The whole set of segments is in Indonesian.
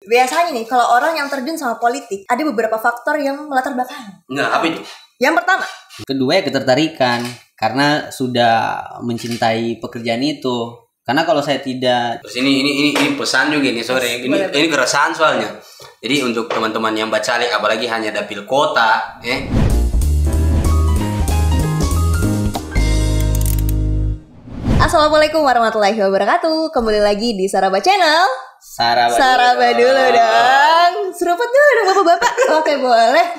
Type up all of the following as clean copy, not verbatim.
biasanya nih kalau orang yang terjun sama politik ada beberapa faktor yang melatar belakang. Nah, apa itu? Yang pertama, kedua ya ketertarikan karena sudah mencintai pekerjaan itu. Karena kalau saya tidak, Terus ini pesan juga nih sore. Ini keresahan soalnya. Jadi untuk teman-teman yang bacalek apalagi hanya dapil kota, Assalamualaikum warahmatullahi wabarakatuh. Kembali lagi di Saraba Channel. Saraba dulu dong. Seruput dulu dong bapak-bapak. Oke, boleh.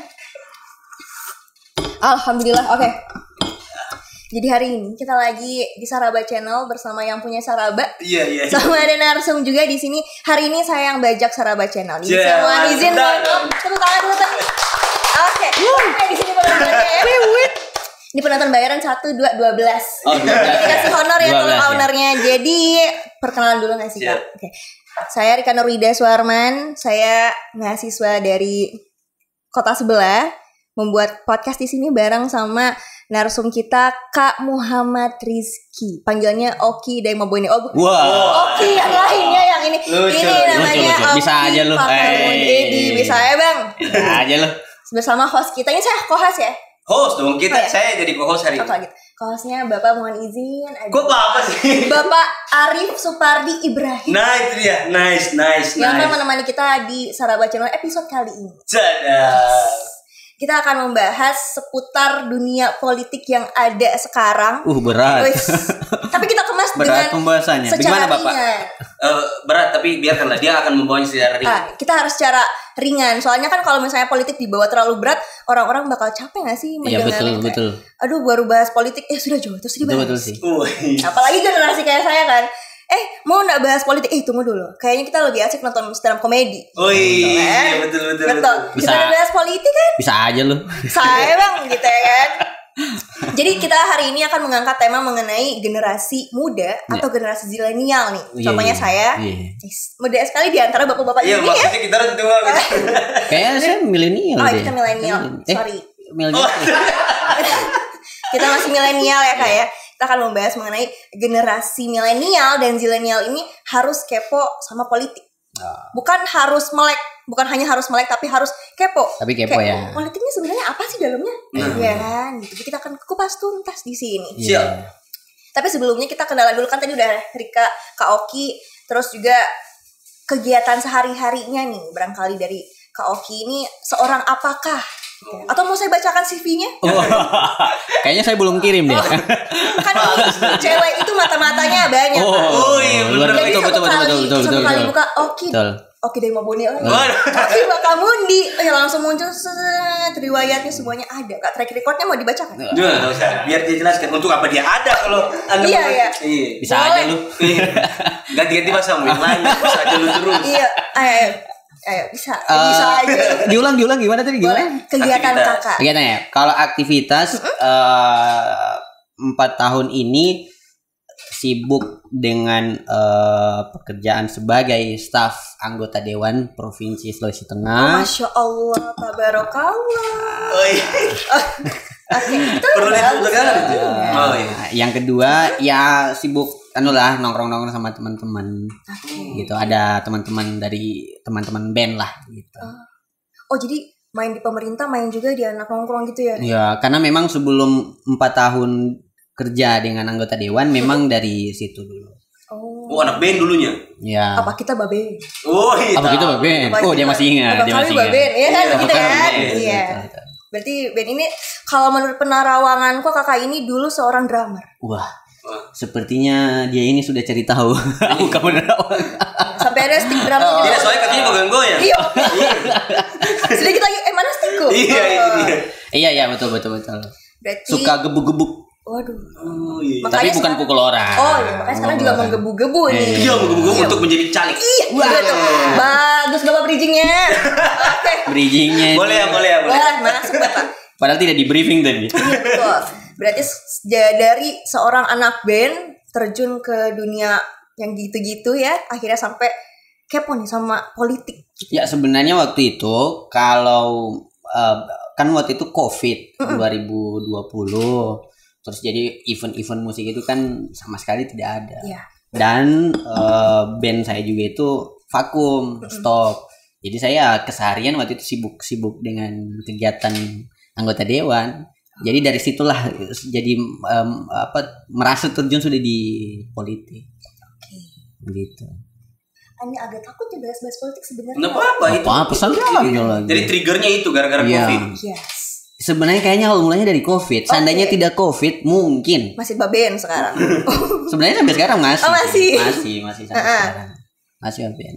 Alhamdulillah, oke. Jadi hari ini kita lagi di Saraba Channel bersama yang punya Saraba. Iya. Sama ada narsum juga di sini. Hari ini saya yang bajak Saraba Channel. Jadi saya mohon izin tepuk tangan dulu. Oke. Di sini penontonnya. Ini penonton bayaran 1, 2, 12. Oh, 12. Dikasih honor ya kalau 12, ownernya. Jadi perkenalan dulu nggak sih Kak? Oke. Saya Rika Nurwida Suarman. Saya mahasiswa dari kota sebelah. Membuat podcast di sini bareng sama narsum kita Kak Muhammad Rizky. Panggilannya Oki dari Mobo ini. Oki yang lainnya yang ini. Lucu, ini namanya lucu. Oki. Bisa aja lu. Bisa ya Bang. Bisa aja lu. Bersama host kita. Ini saya co-host ya. Host dong kita. Saya jadi co-host hari ini. Oke gitu. Co-hostnya Bapak mohon izin. Kok apa sih? Bapak Arif Supardi Ibrahim. Nah itu dia. Nice. Yang akan menemani kita di Saraba Channel episode kali ini. Cadas. Kita akan membahas seputar dunia politik yang ada sekarang. Berat. Tapi kita kemas Berat dengan pembahasannya. secara Bagaimana Bapak? ringan. Berat tapi biarkanlah dia akan membawanya secara ringan. Kita harus secara ringan. Soalnya kan kalau misalnya politik dibawa terlalu berat, orang-orang bakal capek gak sih? Iya betul. Aduh baru bahas politik, sudah jauh terus dibahas. Betul sih. Apalagi generasi kayak saya kan. Mau gak bahas politik? Tunggu dulu. Kayaknya kita lebih asik nonton stand up komedi. Betul. Bisa bahas politik kan? Bisa aja lu. Saya Bang gitu ya kan. Jadi kita hari ini akan mengangkat tema mengenai generasi muda atau generasi zilenial nih. Contohnya saya. Muda sekali di antara bapak-bapak ini ya. Iya maksudnya kita harus tua gitu. Kayaknya saya milenial deh. Kita milenial. Sorry. Milenial. Kita masih milenial ya Kak ya. Kita akan membahas mengenai generasi milenial dan zilenial ini harus kepo sama politik. Bukan hanya harus melek tapi harus kepo. Tapi kepo ya. Politiknya sebenarnya apa sih dalamnya? Ya kan. Jadi kita akan kupas tuntas di sini. Siap. Tapi sebelumnya kita kenalan dulu kan tadi udah Rika, Kak Oki, terus juga kegiatan sehari-harinya nih. Barangkali dari Kak Oki ini seorang apakah? Atau mau saya bacakan CV-nya? Kayaknya saya belum kirim deh. Kan cewek itu mata-matanya banyak. Iya benar. Jadi betul. Satu kali buka Oki dari Mabuni. Oki Bakamundi. Langsung muncul riwayatnya semuanya ada. Kak track recordnya mau dibacakan? Enggak usah. Biar dia jelaskan untuk apa dia ada kalau Iya. Bisa aja lu. Ganti-ganti bahasa yang lain. Bisa aja lu terus. Iya. Ayo bisa aja. Diulang gimana tadi? Kegiatan kakak. Kegiatan ya. Kalau aktivitas 4 tahun ini sibuk dengan pekerjaan sebagai staf anggota Dewan Provinsi Sulawesi Tengah. Masya Allah, tabarakallah. Perlu ditegaskan itu. Yang kedua ya sibuk nongkrong sama teman-teman. Gitu, ada teman-teman dari teman-teman band lah gitu. Jadi main di pemerintah, main juga di anak nongkrong gitu ya? Ya, karena memang sebelum 4 tahun kerja dengan anggota dewan memang dari situ dulu. Anak band dulunya. Ya. Apa kita babe? Apa kita babe? Dia masih ingat. Dia masih ingat. Iya kan gitu kan? Iya. Berarti band ini kalau menurut penerawanganku kakak ini dulu seorang drummer. Wah. Sepertinya dia ini sudah cari tahu. Bukan penerawangan. Sampai ada stick drum gitu. Tidak, soalnya kakinya pegang ya. Iya. Sedikit lagi mana stickku? Iya, betul. Berarti suka gebuk-gebuk. Waduh. Tapi bukan pukul orang. Makanya sekarang juga menggebu-gebu nih. Iya, menggebu-gebu untuk menjadi caleg. Iya, betul. Bagus Bapak bridgingnya. Oke. Bridgingnya. Boleh. Masuk Bapak. Padahal tidak di briefing tadi. Iya, betul. Berarti dari seorang anak band terjun ke dunia yang gitu-gitu ya, akhirnya sampai kepo nih sama politik. Ya sebenarnya waktu itu kalau kan waktu itu COVID 2020. Terus jadi event-event musik itu kan sama sekali tidak ada. Dan band saya juga itu vakum, stop. Jadi saya keseharian waktu itu sibuk dengan kegiatan anggota dewan. Jadi dari situlah jadi merasa terjun sudah di politik. Begitu. Ini agak takut ya bahas politik sebenarnya. Nggak apa-apa itu. Apa saja lagi. Jadi triggernya itu gara-gara COVID. Yes. Sebenarnya kayaknya awal mulanya dari COVID. Seandainya tidak COVID mungkin. Masih baben sekarang. Sebenarnya sampai sekarang masih. Oh, masih. Masih sampai sekarang. Masih baben.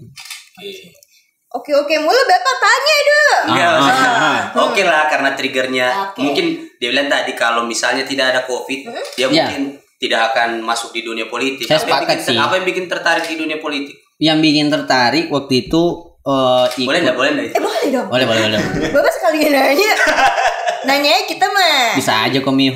Oke, mulai Bapak tanya dong. Oke lah, karena triggernya mungkin dia bilang tadi kalau misalnya tidak ada COVID, dia mungkin tidak akan masuk di dunia politik. Saya sepakat sih. Apa yang bikin tertarik di dunia politik? Yang bikin tertarik waktu itu ikut. Boleh nggak? Boleh dong. Boleh. Bapak sekalian nanya. Nanya kita mah. Bisa aja komi.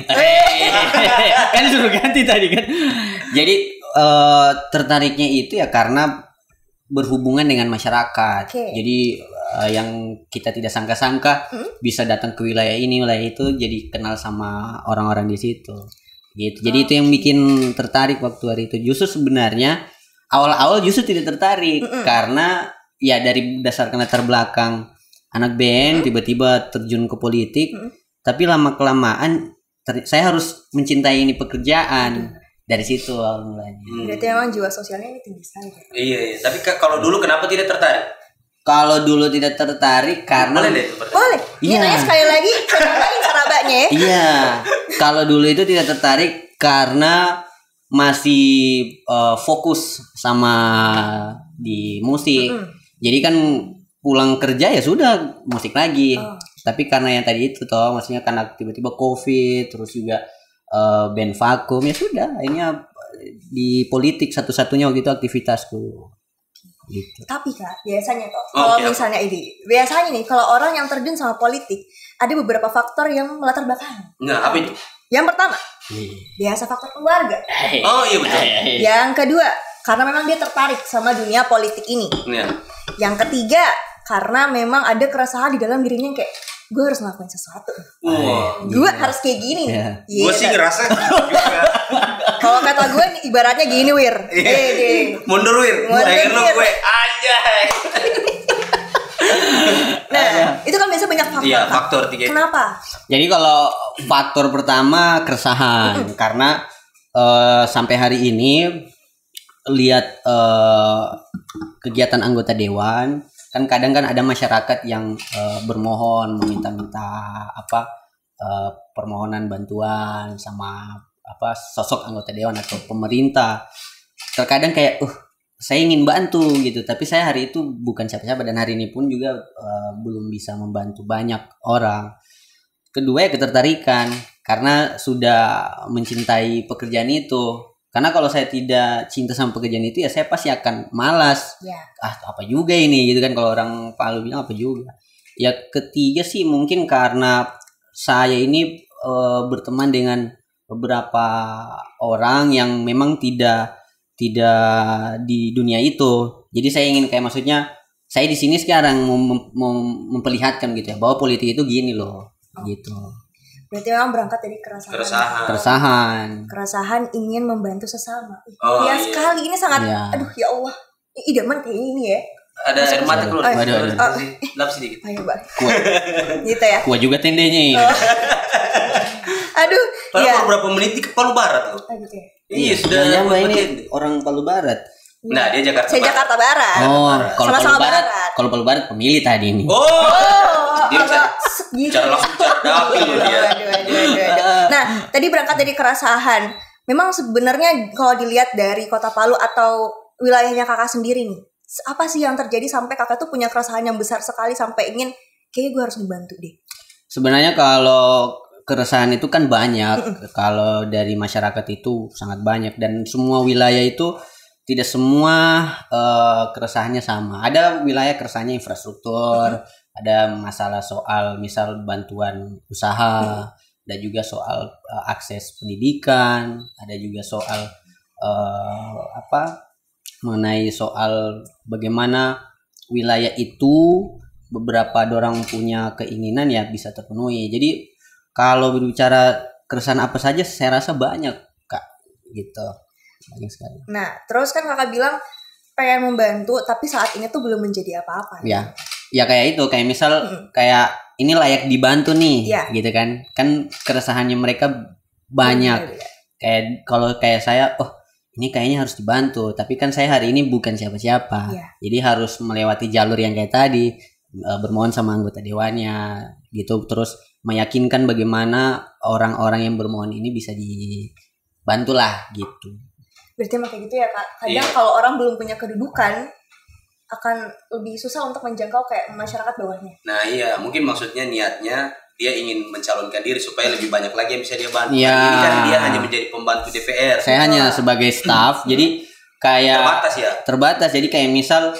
Kan suruh ganti tadi kan. Jadi tertariknya itu ya karena berhubungan dengan masyarakat. Jadi yang kita tidak sangka-sangka bisa datang ke wilayah ini, wilayah itu, jadi kenal sama orang-orang di situ. Gitu. Jadi itu yang bikin tertarik waktu hari itu. Justru sebenarnya awal-awal justru tidak tertarik karena ya dari berdasarkan latar belakang anak band tiba-tiba terjun ke politik. Tapi lama kelamaan saya harus mencintai ini pekerjaan. Dari situ awal mulanya. Berarti memang jiwa sosialnya ini tinggi sekali. Iya. Tapi kalau dulu kenapa tidak tertarik? Kalau dulu tidak tertarik karena Boleh. Iya. Nanya sekali lagi, saya tambahin sarabanya ya. Iya. Kalau dulu itu tidak tertarik karena masih fokus sama di musik. Jadi kan pulang kerja ya sudah musik lagi. Tapi karena yang tadi itu toh, maksudnya karena tiba-tiba COVID, terus juga band vakum, ya sudah. Akhirnya di politik satu-satunya waktu itu aktivitasku. Gitu. Tapi Kak, biasanya toh kalau misalnya biasanya nih kalau orang yang terjun sama politik ada beberapa faktor yang melatar belakang. Apa itu? Yang pertama, biasa faktor keluarga. Oh iya betul. Yang kedua, karena memang dia tertarik sama dunia politik ini. Yang ketiga, karena memang ada keresahan di dalam dirinya kayak gue harus ngelakuin sesuatu. Gue harus kayak gini. Gue sih ngerasa juga. Kalau kata gue nih ibaratnya gini Wir. Mundur Wir. Pengen lo gue anjay. Nah, itu kan biasa banyak faktor. Iya, faktor 3. Kenapa? Jadi kalau faktor pertama keresahan karena sampai hari ini lihat kegiatan anggota dewan kan kadang kan ada masyarakat yang bermohon meminta-minta permohonan bantuan sama sosok anggota dewan atau pemerintah. Terkadang kayak saya ingin bantu gitu, tapi saya hari itu bukan siapa-siapa dan hari ini pun juga belum bisa membantu banyak orang. Kedua ya ketertarikan karena sudah mencintai pekerjaan itu. Karena kalau saya tidak cinta sama pekerjaan itu ya saya pasti akan malas. Apa juga ini gitu kan, kalau orang Palu bilang apa juga. Ya ketiga sih mungkin karena saya ini berteman dengan beberapa orang yang memang tidak di dunia itu. Jadi saya ingin kayak maksudnya saya di sini sekarang mau memperlihatkan gitu ya bahwa politik itu gini loh. Gitu. Berarti memang berangkat dari keresahan ingin membantu sesama. Sekali ini sangat aduh ya Allah. Idaman kayak ini ya. Ada air mata keluar. Lap sedikit. Ayo, Bang. Gitu ya. Kuat juga tendenya. Aduh. Padahal berapa menit ke Palu Barat loh. Gitu ya. Iya, sudah ini orang Palu Barat. Nah, dia Jakarta. Saya Jakarta Barat. Kalau Palu Barat. Kalau Palu Barat pemilih tadi ini. Dia cara langsung dapil dia. Nah, tadi berangkat dari keresahan. Memang sebenarnya kalau dilihat dari Kota Palu atau wilayahnya Kakak sendiri nih, apa sih yang terjadi sampai Kakak tuh punya keresahan yang besar sekali sampai ingin kayaknya gue harus membantu deh. Sebenarnya kalau keresahan itu kan banyak. Kalau dari masyarakat itu sangat banyak dan semua wilayah itu tidak semua keresahannya sama. Ada wilayah keresahannya infrastruktur, ada masalah soal misal bantuan usaha, ada juga soal akses pendidikan, ada juga soal mengenai soal bagaimana wilayah itu beberapa orang punya keinginan ya bisa terpenuhi. Jadi kalau berbicara keresahan apa saja saya rasa banyak Kak gitu. Banyak sekali. Nah, terus kan Kakak bilang pengen membantu tapi saat ini tuh belum menjadi apa-apa. Ya. Ya kayak itu, kayak misal kayak ini layak dibantu nih, gitu kan? Kan keresahannya mereka banyak. Kayak kalau kayak saya, ini kayaknya harus dibantu, tapi kan saya hari ini bukan siapa-siapa, jadi harus melewati jalur yang kayak tadi, bermohon sama anggota dewannya, gitu, terus meyakinkan bagaimana orang-orang yang bermohon ini bisa dibantulah, gitu. Berarti emang kayak gitu ya Kak. Kadang kalau orang belum punya kedudukan akan lebih susah untuk menjangkau kayak masyarakat bawahnya. Nah iya, mungkin maksudnya niatnya dia ingin mencalonkan diri supaya lebih banyak lagi yang bisa dia bantu. Ya. Ini kan dia hanya menjadi pembantu DPR. Saya hanya sebagai staff, jadi kayak terbatas. Jadi kayak misal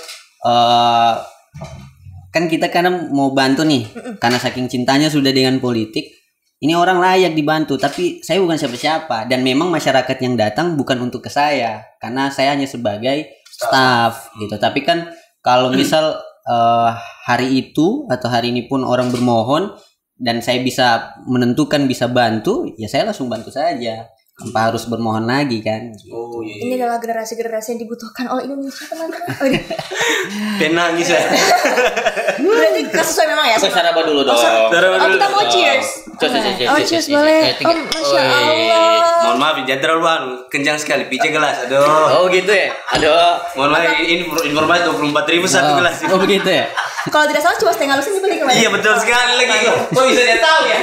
kan kita kadang mau bantu nih, karena saking cintanya sudah dengan politik. Ini orang layak dibantu, tapi saya bukan siapa-siapa. Dan memang masyarakat yang datang bukan untuk ke saya, karena saya hanya sebagai staff gitu. Tapi kan kalau misal hari itu atau hari ini pun orang bermohon dan saya bisa menentukan bisa bantu, ya saya langsung bantu saja. Tanpa harus bermohon lagi kan. Oh iya. Ini adalah generasi-generasi yang dibutuhkan oleh Indonesia, teman-teman. Penangis ya. Berarti sesuai memang ya. Saraba dulu dong. Kita mau cheers. Cheers boleh. Masya Allah. Mohon maaf, jangan terlalu kencang sekali. Pice gelas. Aduh. Oh gitu ya. Aduh. Mohon maaf, ini informasi 24.000 satu gelas. Oh begitu ya. Kalau tidak salah cuma setengah lusin dibeli kemarin. Iya betul sekali lagi. Kok bisa dia tahu ya?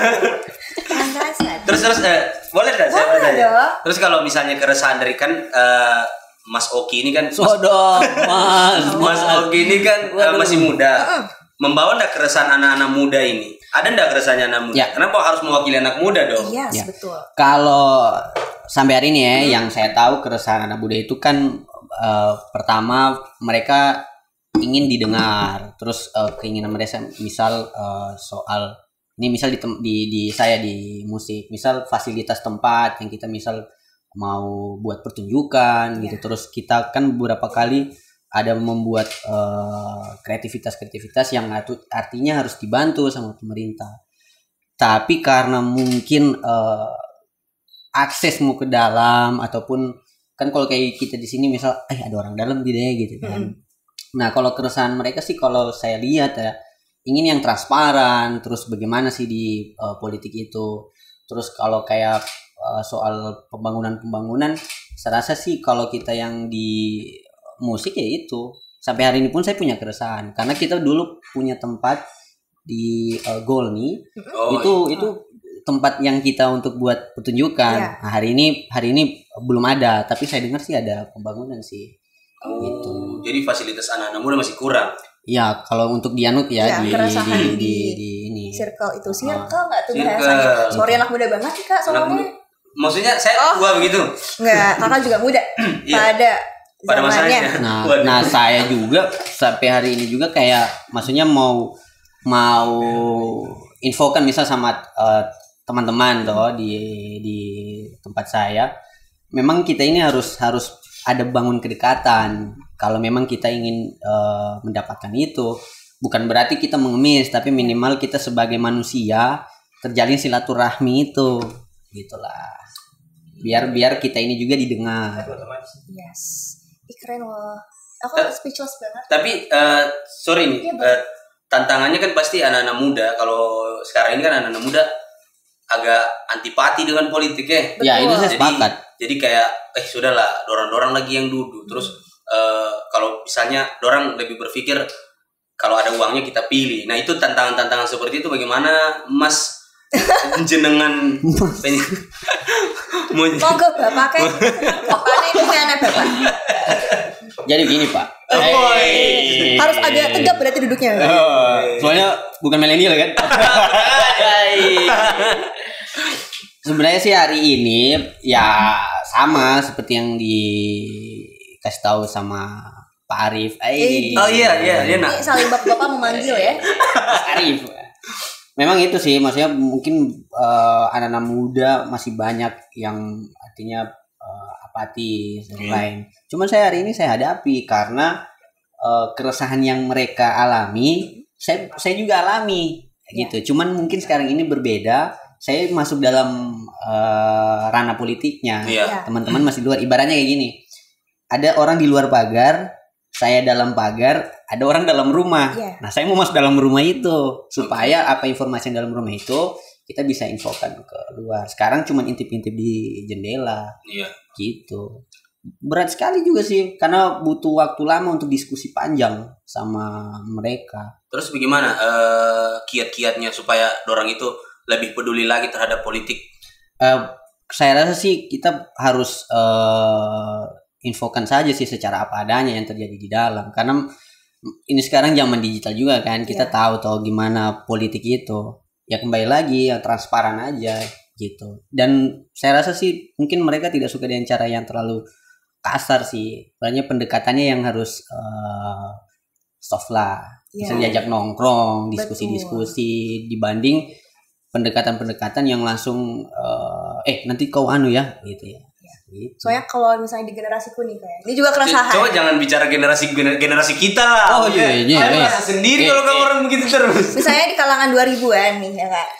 Terus boleh dah saya bertanya. Terus kalau misalnya keresahan dari kan Mas Oki ini kan Mas Oki ini kan masih muda. Membawa enggak keresahan anak-anak muda ini? Ada enggak keresahannya anak muda? Ya. Kenapa harus mewakili anak muda dong? Yes, betul. Kalau sampai hari ini ya, yang saya tahu keresahan anak muda itu kan pertama mereka ingin didengar, terus keinginan mereka misal soal ini misal di saya di musik, misal fasilitas tempat yang kita misal mau buat pertunjukan gitu, terus kita kan beberapa kali ada membuat kreativitas yang artinya harus dibantu sama pemerintah, tapi karena mungkin akses mau ke dalam ataupun kan kalau kayak kita di sini misal ada orang dalam gitu kan. Nah kalau keresahan mereka sih kalau saya lihat ya, ingin yang transparan, terus bagaimana sih di politik itu. Terus kalau kayak soal pembangunan, saya rasa sih kalau kita yang di musik ya itu. Sampai hari ini pun saya punya keresahan karena kita dulu punya tempat di Golni, itu tempat yang kita untuk buat pertunjukan. Nah, hari ini belum ada, tapi saya dengar sih ada pembangunan sih. Gitu. Jadi fasilitas anak-anak muda masih kurang. Ya, kalau untuk dianut ya, di ini. Circle itu nggak tuh bahasanya. Sorry anak muda banget sih Kak soalnya. Maksudnya saya tua begitu. Enggak, Kakak juga muda. Pada masanya. Nah, saya juga sampai hari ini juga kayak maksudnya mau infokan misal sama teman-teman toh di tempat saya. Memang kita ini harus ada bangun kedekatan. Kalau memang kita ingin mendapatkan itu, bukan berarti kita mengemis, tapi minimal kita sebagai manusia terjalin silaturahmi itu, gitulah. Biar kita ini juga didengar. Yes, keren loh. Aku speechless banget. Tapi sorry nih, tantangannya kan pasti anak-anak muda. Kalau sekarang ini kan anak-anak muda agak antipati dengan politik ya. Ya itu saya sepakat. Jadi kayak sudahlah, dorang lagi yang duduk. Terus kalau misalnya dorang lebih berpikir kalau ada uangnya kita pilih. Nah itu tantangan seperti itu bagaimana Mas jenengan monggo Bapak Bapaknya itu mana Bapak? Jadi gini Pak. Harus agak tegap berarti duduknya. Soalnya bukan milenial kan. Sebenarnya sih hari ini ya sama seperti yang dikasih tahu sama Pak Arif. Oh iya. Ini saling bapak memanggil ya. Arif. Memang itu sih, maksudnya mungkin anak-anak muda masih banyak yang artinya apatis dan lain. Cuman saya hari ini saya hadapi karena keresahan yang mereka alami, saya juga alami gitu. Cuman mungkin sekarang ini berbeda. Saya masuk dalam ranah politiknya. Teman-teman masih luar. Ibaratnya kayak gini. Ada orang di luar pagar, saya dalam pagar, ada orang dalam rumah. Nah, saya mau masuk dalam rumah itu supaya apa informasi yang dalam rumah itu kita bisa infokan ke luar. Sekarang cuma intip-intip di jendela. Gitu. Berat sekali juga sih karena butuh waktu lama untuk diskusi panjang sama mereka. Terus bagaimana kiat-kiatnya supaya orang itu lebih peduli lagi terhadap politik? Saya rasa sih kita harus infokan saja sih secara apa adanya yang terjadi di dalam, karena ini sekarang zaman digital juga kan, kita tahu gimana politik itu. Ya kembali lagi yang transparan aja gitu. Dan saya rasa sih mungkin mereka tidak suka dengan cara yang terlalu kasar sih. Banyak pendekatannya yang harus soft lah. Bisa diajak nongkrong, diskusi-diskusi dibanding pendekatan-pendekatan yang langsung nanti kau ya gitu ya. Gitu. Soalnya kalau misalnya di generasiku nih kayak ini juga keresahan. Coba jangan bicara generasi kita lah. Oh iya. Merasa sendiri kalau kamu orang begitu terus. Misalnya di kalangan 2000-an nih ya Kak.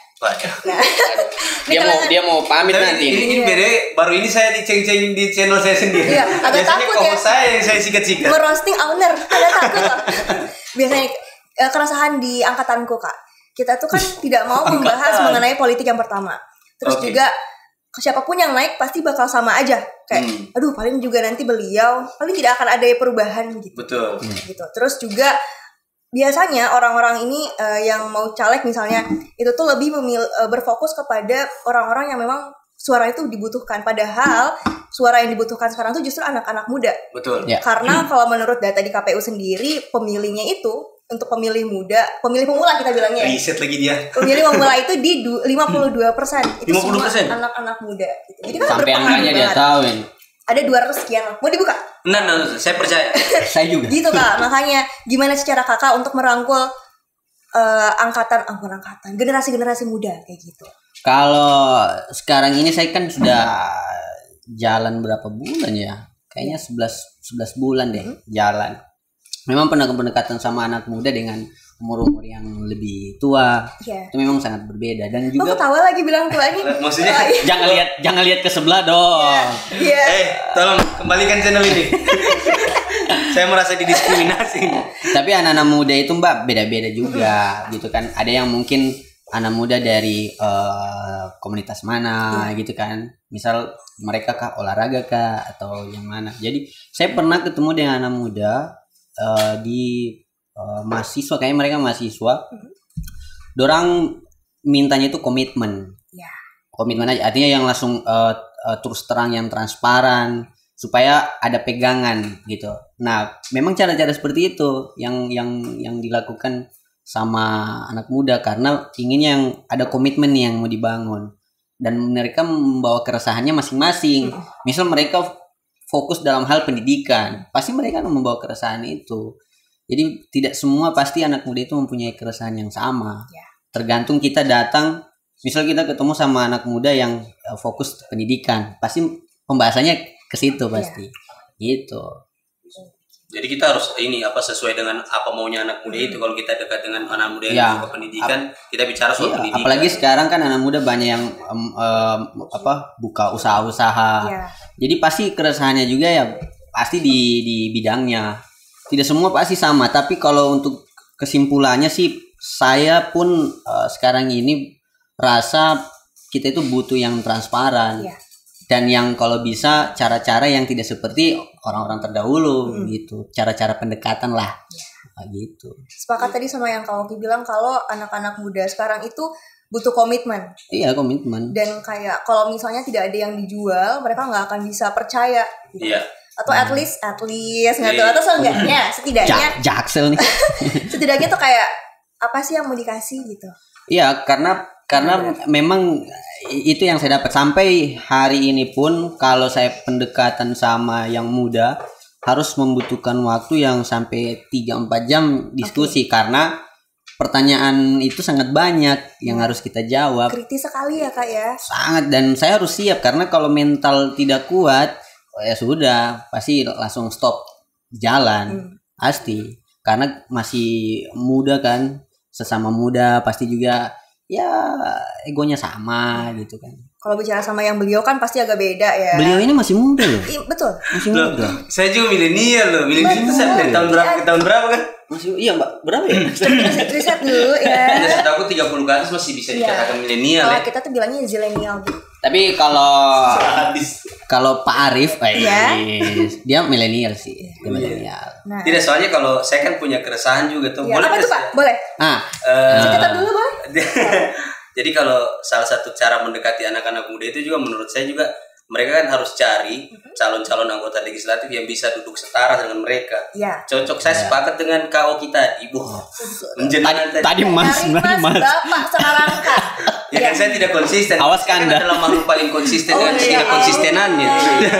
Nah, dia mau pamit nanti. Ini beda. Baru ini saya diceng-cengin di channel saya sendiri. Iya, agak biasanya takut ya. Saya yang saya sikat-sikat. Merosting owner, agak takut loh. Biasanya keresahan di angkatanku Kak. Kita tuh kan tidak mau membahas mengenai politik yang pertama. Terus juga siapapun yang naik pasti bakal sama aja. Kayak aduh paling juga nanti beliau paling tidak akan ada perubahan gitu. Betul. Gitu. Terus juga biasanya orang-orang ini yang mau caleg misalnya itu tuh lebih berfokus kepada orang-orang yang memang suara itu dibutuhkan. Padahal suara yang dibutuhkan sekarang tuh justru anak-anak muda. Betul. Karena kalau menurut data di KPU sendiri pemilihnya itu untuk pemilih muda, pemilih pemula kita bilangnya. Riset lagi dia. Pemilih pemula itu di 52%. Itu 50%. semua anak-anak muda. Gitu. Jadi kan sampai angkanya dia tahu. Ada 200 sekian. Mau dibuka? Nah, saya percaya. Saya juga. Gitu Kak. Makanya gimana secara Kakak untuk merangkul generasi-generasi muda kayak gitu. Kalau sekarang ini saya kan sudah jalan berapa bulan ya? Kayaknya 11 bulan deh jalan. Memang pendekatan sama anak muda dengan umur-umur yang lebih tua itu memang sangat berbeda dan juga ketawa lagi bilang tua ini. Maksudnya jangan lihat ke sebelah dong. Tolong kembalikan channel ini. Saya merasa didiskriminasi. Tapi anak-anak muda itu Mbak beda-beda juga gitu kan. Ada yang mungkin anak muda dari komunitas mana gitu kan. Misal mereka olahraga atau yang mana. Jadi saya pernah ketemu dengan anak muda di mahasiswa, kayaknya mereka mahasiswa. Dorang mintanya itu komitmen. Komitmen aja, artinya yang langsung terus terang, yang transparan, supaya ada pegangan gitu. Nah, memang cara-cara seperti itu yang dilakukan sama anak muda karena inginnya yang ada komitmen nih yang mau dibangun. Dan mereka membawa keresahannya masing-masing. Misal mereka fokus dalam hal pendidikan, pasti mereka akan membawa keresahan itu. Jadi tidak semua pasti anak muda itu mempunyai keresahan yang sama. Tergantung kita datang, misal kita ketemu sama anak muda yang fokus pendidikan, pasti pembahasannya ke situ pasti. Gitu. Jadi kita harus sesuai dengan apa maunya anak muda itu. Kalau kita dekat dengan anak muda yang suka pendidikan, kita bicara soal pendidikan. Apalagi sekarang kan anak muda banyak yang buka usaha-usaha. Jadi pasti keresahannya juga ya pasti di bidangnya. Tidak semua pasti sama, tapi kalau untuk kesimpulannya sih saya pun sekarang ini rasa kita itu butuh yang transparan. Dan yang kalau bisa cara-cara yang tidak seperti orang-orang terdahulu gitu. Cara-cara pendekatan lah. Gitu. Sepakat tadi sama yang Kak Oki bilang kalau anak-anak muda sekarang itu butuh komitmen. Iya, komitmen. Dan kayak kalau misalnya tidak ada yang dijual, mereka nggak akan bisa percaya gitu. Atau at least nggak tahu, atau seenggaknya setidaknya Jaksel nih. setidaknya tuh kayak apa sih yang mau dikasih gitu. Iya, karena memang itu yang saya dapat sampai hari ini pun. Kalau saya pendekatan sama yang muda harus membutuhkan waktu yang sampai 3-4 jam diskusi karena pertanyaan itu sangat banyak yang harus kita jawab. Kritis sekali ya Kak ya. Sangat, dan saya harus siap karena kalau mental tidak kuat ya sudah pasti langsung stop jalan. Pasti karena masih muda kan, sesama muda pasti juga ya egonya sama gitu kan. Kalau bicara sama yang beliau kan pasti agak beda ya. Beliau ini masih muda loh. Betul. Masih muda. Saya juga milenial loh. Milenial itu dari tahun berapa ke tahun berapa kan? Masih iya Mbak, berapa ya? Riset dulu ya. Setahu aku 30 ke atas masih bisa dikatakan milenial ya. Kita tuh bilangnya zilenial gitu. Tapi kalau Pak Arif, dia milenial sih, dia milenial. Nah. Tidak, soalnya kalau saya kan punya keresahan juga tuh. Boleh apa tuh Pak? Boleh. Catat dulu boleh. Jadi kalau salah satu cara mendekati anak-anak muda itu juga menurut saya juga mereka kan harus cari calon-calon anggota legislatif yang bisa duduk setara dengan mereka. Ya. Cocok, saya sepakat dengan Kak Oki tadi. Tadi Mas. Bapak sekarang Kak. Ya kan saya tidak konsisten. Awas kan adalah makhluk paling konsisten dengan tidak konsistenannya.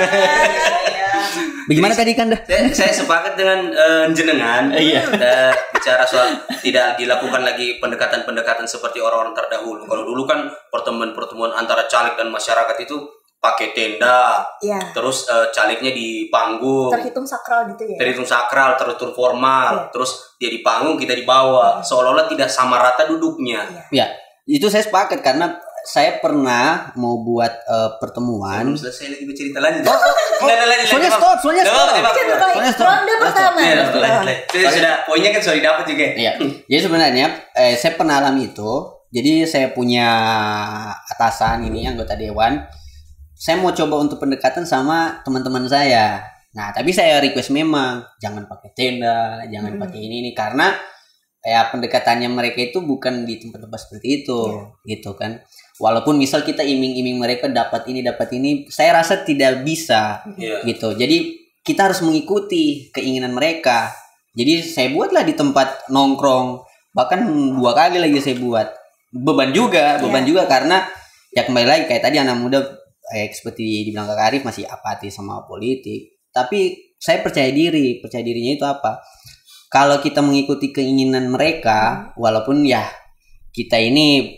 Bagaimana tadi Kanda? Saya sepakat dengan jenengan. Bicara soal tidak dilakukan lagi pendekatan-pendekatan seperti orang-orang terdahulu. Kalau dulu kan pertemuan-pertemuan antara caleg dan masyarakat itu pakai tenda, terus calegnya di panggung, terhitung sakral gitu ya. Terhitung sakral, terhitung formal, terus dia di panggung, kita di bawah, seolah-olah tidak sama rata duduknya. Ya, itu saya sepakat karena saya pernah mau buat pertemuan. Selesai lagi bercerita lanjut. Soalnya stop. Ronde pertama. Sudah, poinnya kan sudah dapat juga. Iya. Jadi sebenarnya saya pernah alami itu. Jadi saya punya atasan ini anggota dewan. Saya mau coba untuk pendekatan sama teman-teman saya. Nah, tapi saya request memang jangan pakai tenda, jangan pakai ini karena ya pendekatannya mereka itu bukan di tempat-tempat seperti itu, gitu kan. Walaupun misal kita iming-iming mereka dapat ini, saya rasa tidak bisa, gitu. Jadi kita harus mengikuti keinginan mereka. Jadi saya buatlah di tempat nongkrong, bahkan 2 kali lagi saya buat. Beban juga karena ya kembali lagi kayak tadi anak muda seperti dibilang Kak Arif masih apatis sama politik. Tapi saya percaya dirinya itu apa? Kalau kita mengikuti keinginan mereka, walaupun ya kita ini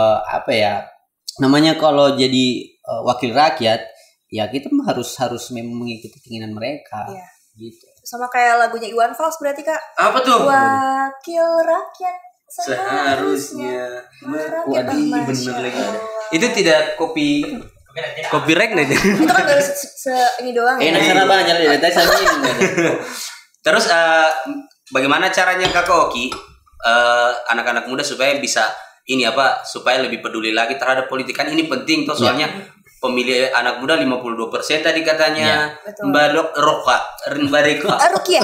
namanya kalau jadi wakil rakyat, ya kita harus memang mengikuti keinginan mereka, gitu. Sama kayak lagunya Iwan Fals berarti Kak. Apa tuh? Wakil rakyat seharusnya bener lagi. Itu tidak copyright aja. Itu kan baru ini doang. Sana banyak dari saya ini. Terus bagaimana caranya Kakak Oki anak-anak muda supaya bisa supaya lebih peduli lagi terhadap politik, kan ini penting tuh soalnya pemilih anak muda 52% tadi katanya. Mbak Rukia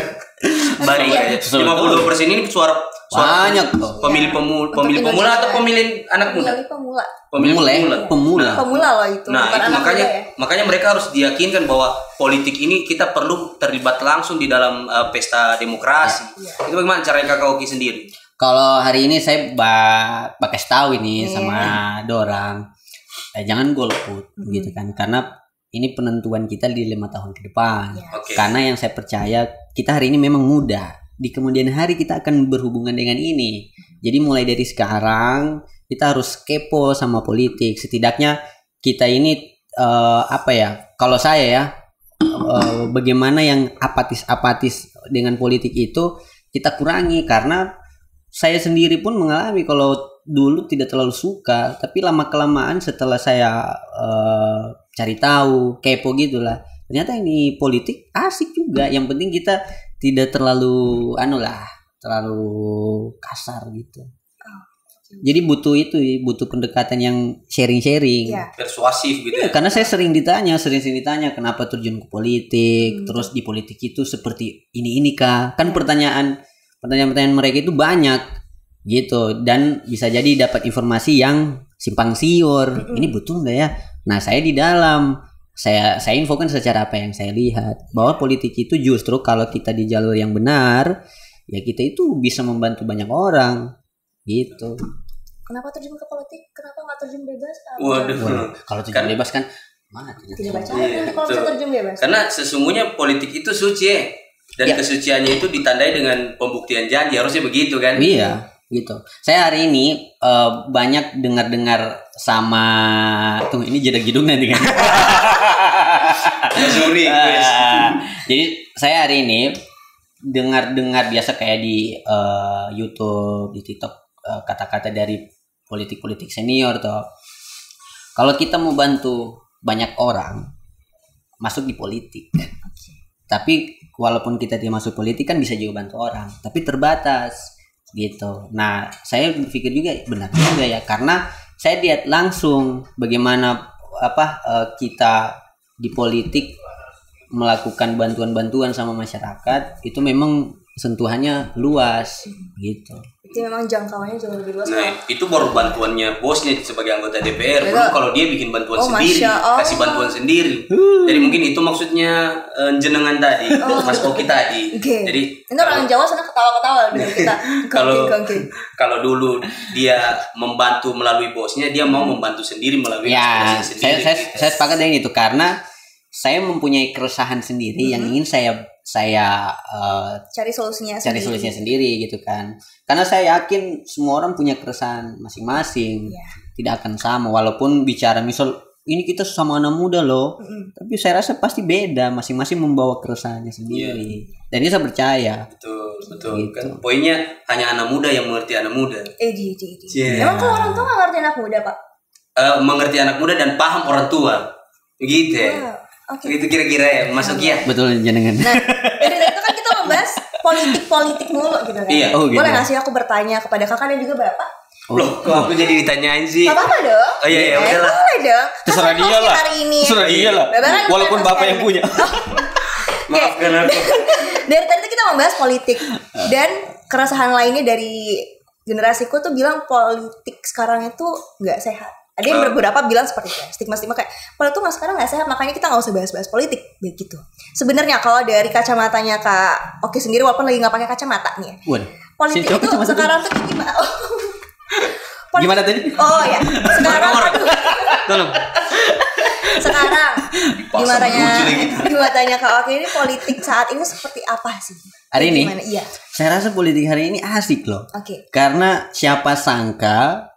52% ini suara banyak pemilih pemula atau pemilih anak muda? Pemula loh itu. Nah, itu makanya mereka harus diyakinkan bahwa politik ini kita perlu terlibat langsung di dalam pesta demokrasi. Itu bagaimana caranya Kakak Oki sendiri? Kalau hari ini saya pakai tahu ini sama dorang, jangan golput gitu kan, karena ini penentuan kita di 5 tahun ke depan. Karena yang saya percaya kita hari ini memang muda. Di kemudian hari kita akan berhubungan dengan ini. Jadi mulai dari sekarang kita harus kepo sama politik. Setidaknya kita ini kalau saya bagaimana yang apatis dengan politik itu kita kurangi, karena saya sendiri pun mengalami kalau dulu tidak terlalu suka, tapi lama-kelamaan setelah saya cari tahu, kepo gitulah, ternyata ini politik asik juga. Yang penting kita tidak terlalu terlalu kasar gitu. Jadi butuh pendekatan yang sharing-sharing, persuasif gitu. Karena saya sering ditanya kenapa terjun ke politik, terus di politik itu seperti ini kah? Kan pertanyaan mereka itu banyak gitu, dan bisa jadi dapat informasi yang simpang siur. Ini betul nggak ya? Nah, saya di dalam saya infokan secara apa yang saya lihat, bahwa politik itu justru kalau kita di jalur yang benar, ya kita itu bisa membantu banyak orang gitu. Kenapa terjun ke politik? Kenapa nggak terjun bebas? Waduh. Kalau terjun bebas kan tidak baca kalau bisa terjun bebas. Karena sesungguhnya politik itu suci, dan kesuciannya itu ditandai dengan pembuktian janji, harusnya begitu kan? Iya, gitu. Saya hari ini banyak dengar sama ini jeda gidung nanti kan. Jadi saya hari ini dengar biasa kayak di YouTube, di TikTok, kata-kata dari politik senior tuh. Kalau kita mau bantu banyak orang masuk di politik, Tapi walaupun kita tidak masuk politik kan bisa juga bantu orang, tapi terbatas gitu. Nah, saya berpikir juga benar juga ya, karena saya lihat langsung bagaimana kita di politik melakukan bantuan-bantuan sama masyarakat itu memang sentuhannya luas gitu. Itu memang jangkauannya jauh lebih luas. Nah, itu baru bantuannya bosnya sebagai anggota DPR. Belum kalau dia bikin bantuan sendiri, kasih bantuan sendiri. Jadi mungkin itu maksudnya jenengan tadi, Mas Oki tadi. Okay. Jadi itu orang Jawa sana ketawa-ketawa dengan kita. Kalau dulu dia membantu melalui bosnya, dia mau membantu sendiri melalui bosnya sendiri. Saya sepakat dengan itu karena saya mempunyai keresahan sendiri yang ingin saya cari solusinya sendiri gitu kan. Karena saya yakin semua orang punya keresahan masing-masing. Tidak akan sama walaupun bicara misal ini kita sama anak muda loh. Tapi saya rasa pasti beda, masing-masing membawa keresahannya sendiri. Dan ini saya percaya. Betul. Gitu. Kan poinnya hanya anak muda yang mengerti anak muda. Emang kalau orang tua nggak ngerti anak muda, Pak? Mengerti anak muda dan paham orang tua. Gitu ya. Okay. Itu kira-kira ya Mas Oki ya. Betul jenengan. Nah, dari itu kan kita membahas politik mulu gitu kan. Iya. Gitu. Boleh nggak sih aku bertanya kepada kakak dan juga bapak? Loh, kok aku jadi ditanyain sih? Gak apa-apa dong. Oh iya, udah lah. Boleh dong. Terserah dia lah. Terserah dia lah. Walaupun bapak yang punya. Maafkan aku. Dari tadi kita membahas politik dan keresahan lainnya dari generasiku tuh bilang politik sekarang itu nggak sehat. Ada yang beberapa bilang seperti itu, stigma kayak politik tuh sekarang nggak sehat, makanya kita nggak usah bahas-bahas politik begitu. Sebenarnya kalau dari kacamatanya Kak Oki sendiri, walaupun lagi nggak pakai kacamata nih, politik itu sekarang tuh gimana? Gimana tadi? Oh ya, sekarang tolong. Sekarang gimana Kak Oki ini politik saat ini seperti apa sih? Hari ini? Iya. Saya rasa politik hari ini asik loh. Karena siapa sangka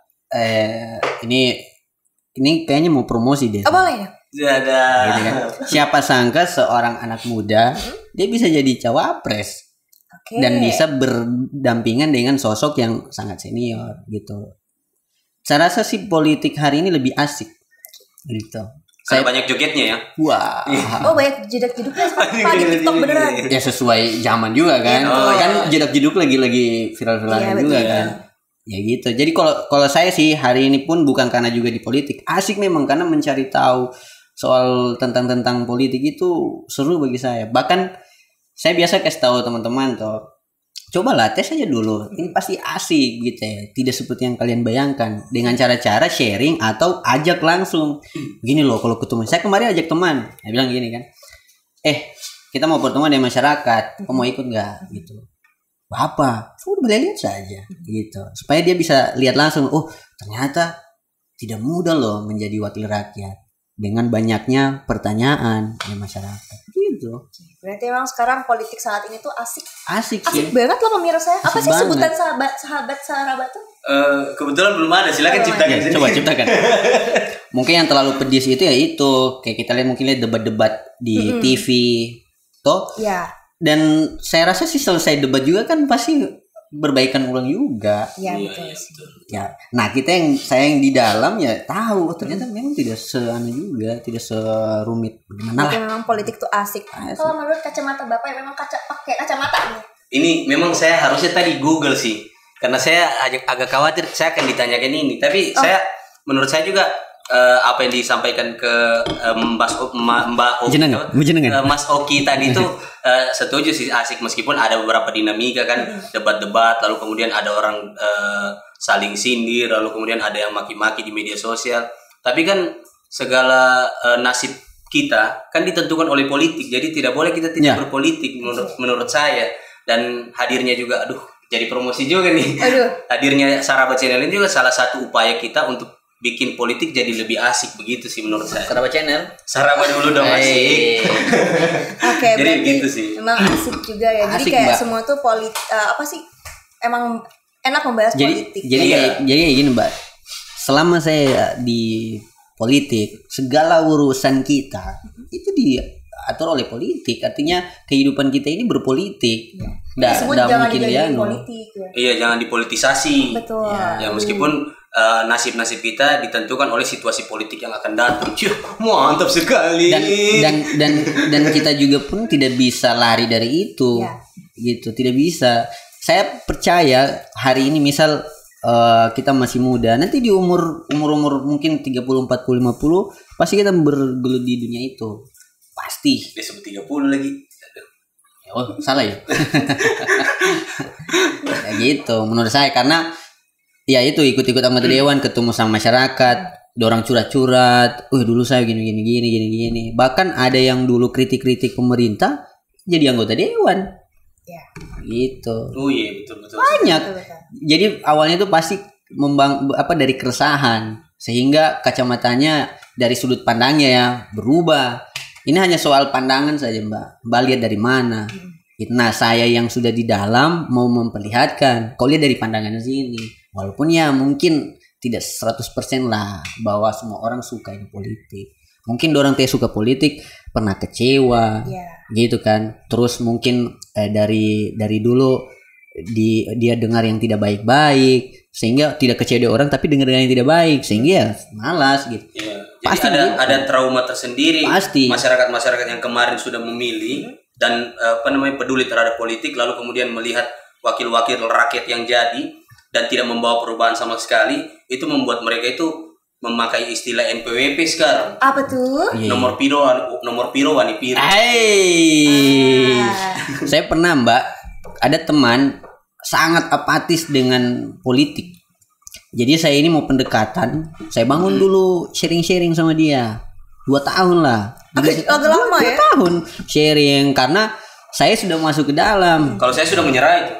ini kayaknya mau promosi deh. Boleh ya? Ada. Gitu kan? Siapa sangka seorang anak muda dia bisa jadi cawapres dan bisa berdampingan dengan sosok yang sangat senior gitu. Saya rasa sih politik hari ini lebih asik gitu. Karena banyak jogetnya ya. Wah. Banyak jedak-jeduknya seperti di TikTok beneran. Ya sesuai zaman juga kan. Kan jedak-jeduk lagi viral-viralan juga kan. Ya gitu. Jadi kalau saya sih hari ini pun bukan karena juga di politik, asik memang karena mencari tahu soal tentang politik itu seru bagi saya. Bahkan saya biasa kasih tahu teman-teman tuh, cobalah tes aja dulu. Ini pasti asik gitu ya. Tidak seperti yang kalian bayangkan dengan cara-cara sharing atau ajak langsung. Gini loh kalau ketemu. Saya kemarin ajak teman, dia bilang gini kan. Kita mau pertemuan dengan masyarakat, kamu mau ikut nggak gitu. Apa? Udah boleh lihat saja gitu. Supaya dia bisa lihat langsung, ternyata tidak mudah loh menjadi wakil rakyat dengan banyaknya pertanyaan dari masyarakat gitu. Berarti memang sekarang politik saat ini tuh asik sih. Banget loh pemirsa. Apa sih sebutan sahabat tuh? Kebetulan belum ada, silakan ciptakan. Coba ciptakan. Mungkin yang terlalu pedis itu ya itu kayak kita lihat debat-debat di TV toh. Iya. Dan saya rasa sih selesai debat juga kan pasti berbaikan ulang juga. Iya betul sih. Ya, nah kita yang di dalam ya tahu ternyata memang tidak juga, tidak serumit bagaimana lah. Memang politik tuh asik. Kalau menurut kacamata Bapak memang pakai kacamata nih. Ini memang saya harusnya tadi Google sih, karena saya agak khawatir saya akan ditanyakan ini. Tapi menurut saya juga apa yang disampaikan ke Mbak Oki, Mas Oki tadi itu setuju sih, asik meskipun ada beberapa dinamika kan, debat-debat, lalu kemudian ada orang saling sindir, lalu kemudian ada yang maki-maki di media sosial. Tapi kan segala nasib kita kan ditentukan oleh politik, jadi tidak boleh kita tidak berpolitik menurut saya. Dan hadirnya juga, jadi promosi juga nih. Hadirnya Saraba Channel ini juga salah satu upaya kita untuk bikin politik jadi lebih asik begitu sih menurut saya. Saraba Channel. Saraba dulu dong asik. Jadi gitu sih. Emang asik juga ya. Jadi kayak semua tuh emang enak membahas politik. Jadi gini Mbak. Selama saya di politik, segala urusan kita itu diatur oleh politik. Artinya kehidupan kita ini berpolitik. Jangan mungkin politik. Iya, jangan dipolitisasi. Betul. Ya meskipun nasib-nasib kita ditentukan oleh situasi politik yang akan datang. Mantap sekali. Dan kita juga pun tidak bisa lari dari itu. Gitu, tidak bisa. Saya percaya hari ini misal kita masih muda, nanti di umur mungkin 30, 40, 50 pasti kita bergelut di dunia itu. Pasti. Disebut 30 lagi. Oh, salah ya. Ya gitu menurut saya, karena ya itu ikut-ikut anggota dewan, ketemu sama masyarakat, dorang curhat-curhat, dulu saya gini. Bahkan ada yang dulu kritik-kritik pemerintah jadi anggota dewan. Ya. Gitu. Oh iya, betul. Banyak. Betul. Jadi awalnya itu pasti dari keresahan, sehingga kacamatanya dari sudut pandangnya ya berubah. Ini hanya soal pandangan saja, Mbak. Mbak lihat dari mana? Nah, saya yang sudah di dalam mau memperlihatkan, kau lihat dari pandangan sini. Walaupun ya mungkin tidak 100% lah bahwa semua orang suka ini politik. Mungkin orang teh suka politik pernah kecewa, gitu kan. Terus mungkin dari dulu dia dengar yang tidak baik-baik, sehingga tidak kecewa dengan orang, tapi dengar yang tidak baik, sehingga ya malas gitu. Ya, pasti ada trauma tersendiri. Pasti. Masyarakat yang kemarin sudah memilih dan peduli terhadap politik, lalu kemudian melihat wakil-wakil rakyat yang jadi dan tidak membawa perubahan sama sekali, itu membuat mereka itu memakai istilah NPWP sekarang. Apa tuh? Nomor piro wani piro. Saya pernah, Mbak, ada teman sangat apatis dengan politik. Jadi saya ini mau pendekatan, saya bangun dulu sharing-sharing sama dia. 2 tahun lah. Agak lama ya? 2 tahun sharing, karena saya sudah masuk ke dalam. Kalau saya sudah menyerah itu.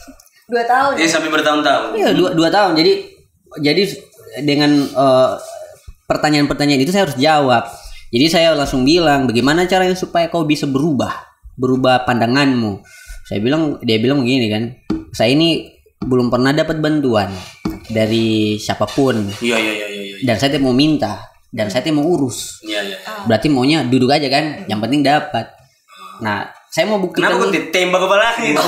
2 tahun. Ini sampai bertahun-tahun. Iya, 2 tahun. Jadi dengan pertanyaan-pertanyaan itu saya harus jawab. Jadi saya langsung bilang, bagaimana caranya supaya kau bisa berubah pandanganmu. Dia bilang begini kan, saya ini belum pernah dapat bantuan dari siapapun. Iya. Dan saya mau minta, dan saya mau urus. Iya. Berarti maunya duduk aja kan, yang penting dapat. Nah, saya mau buktikan. Kenapa kok ditembak kepala gitu?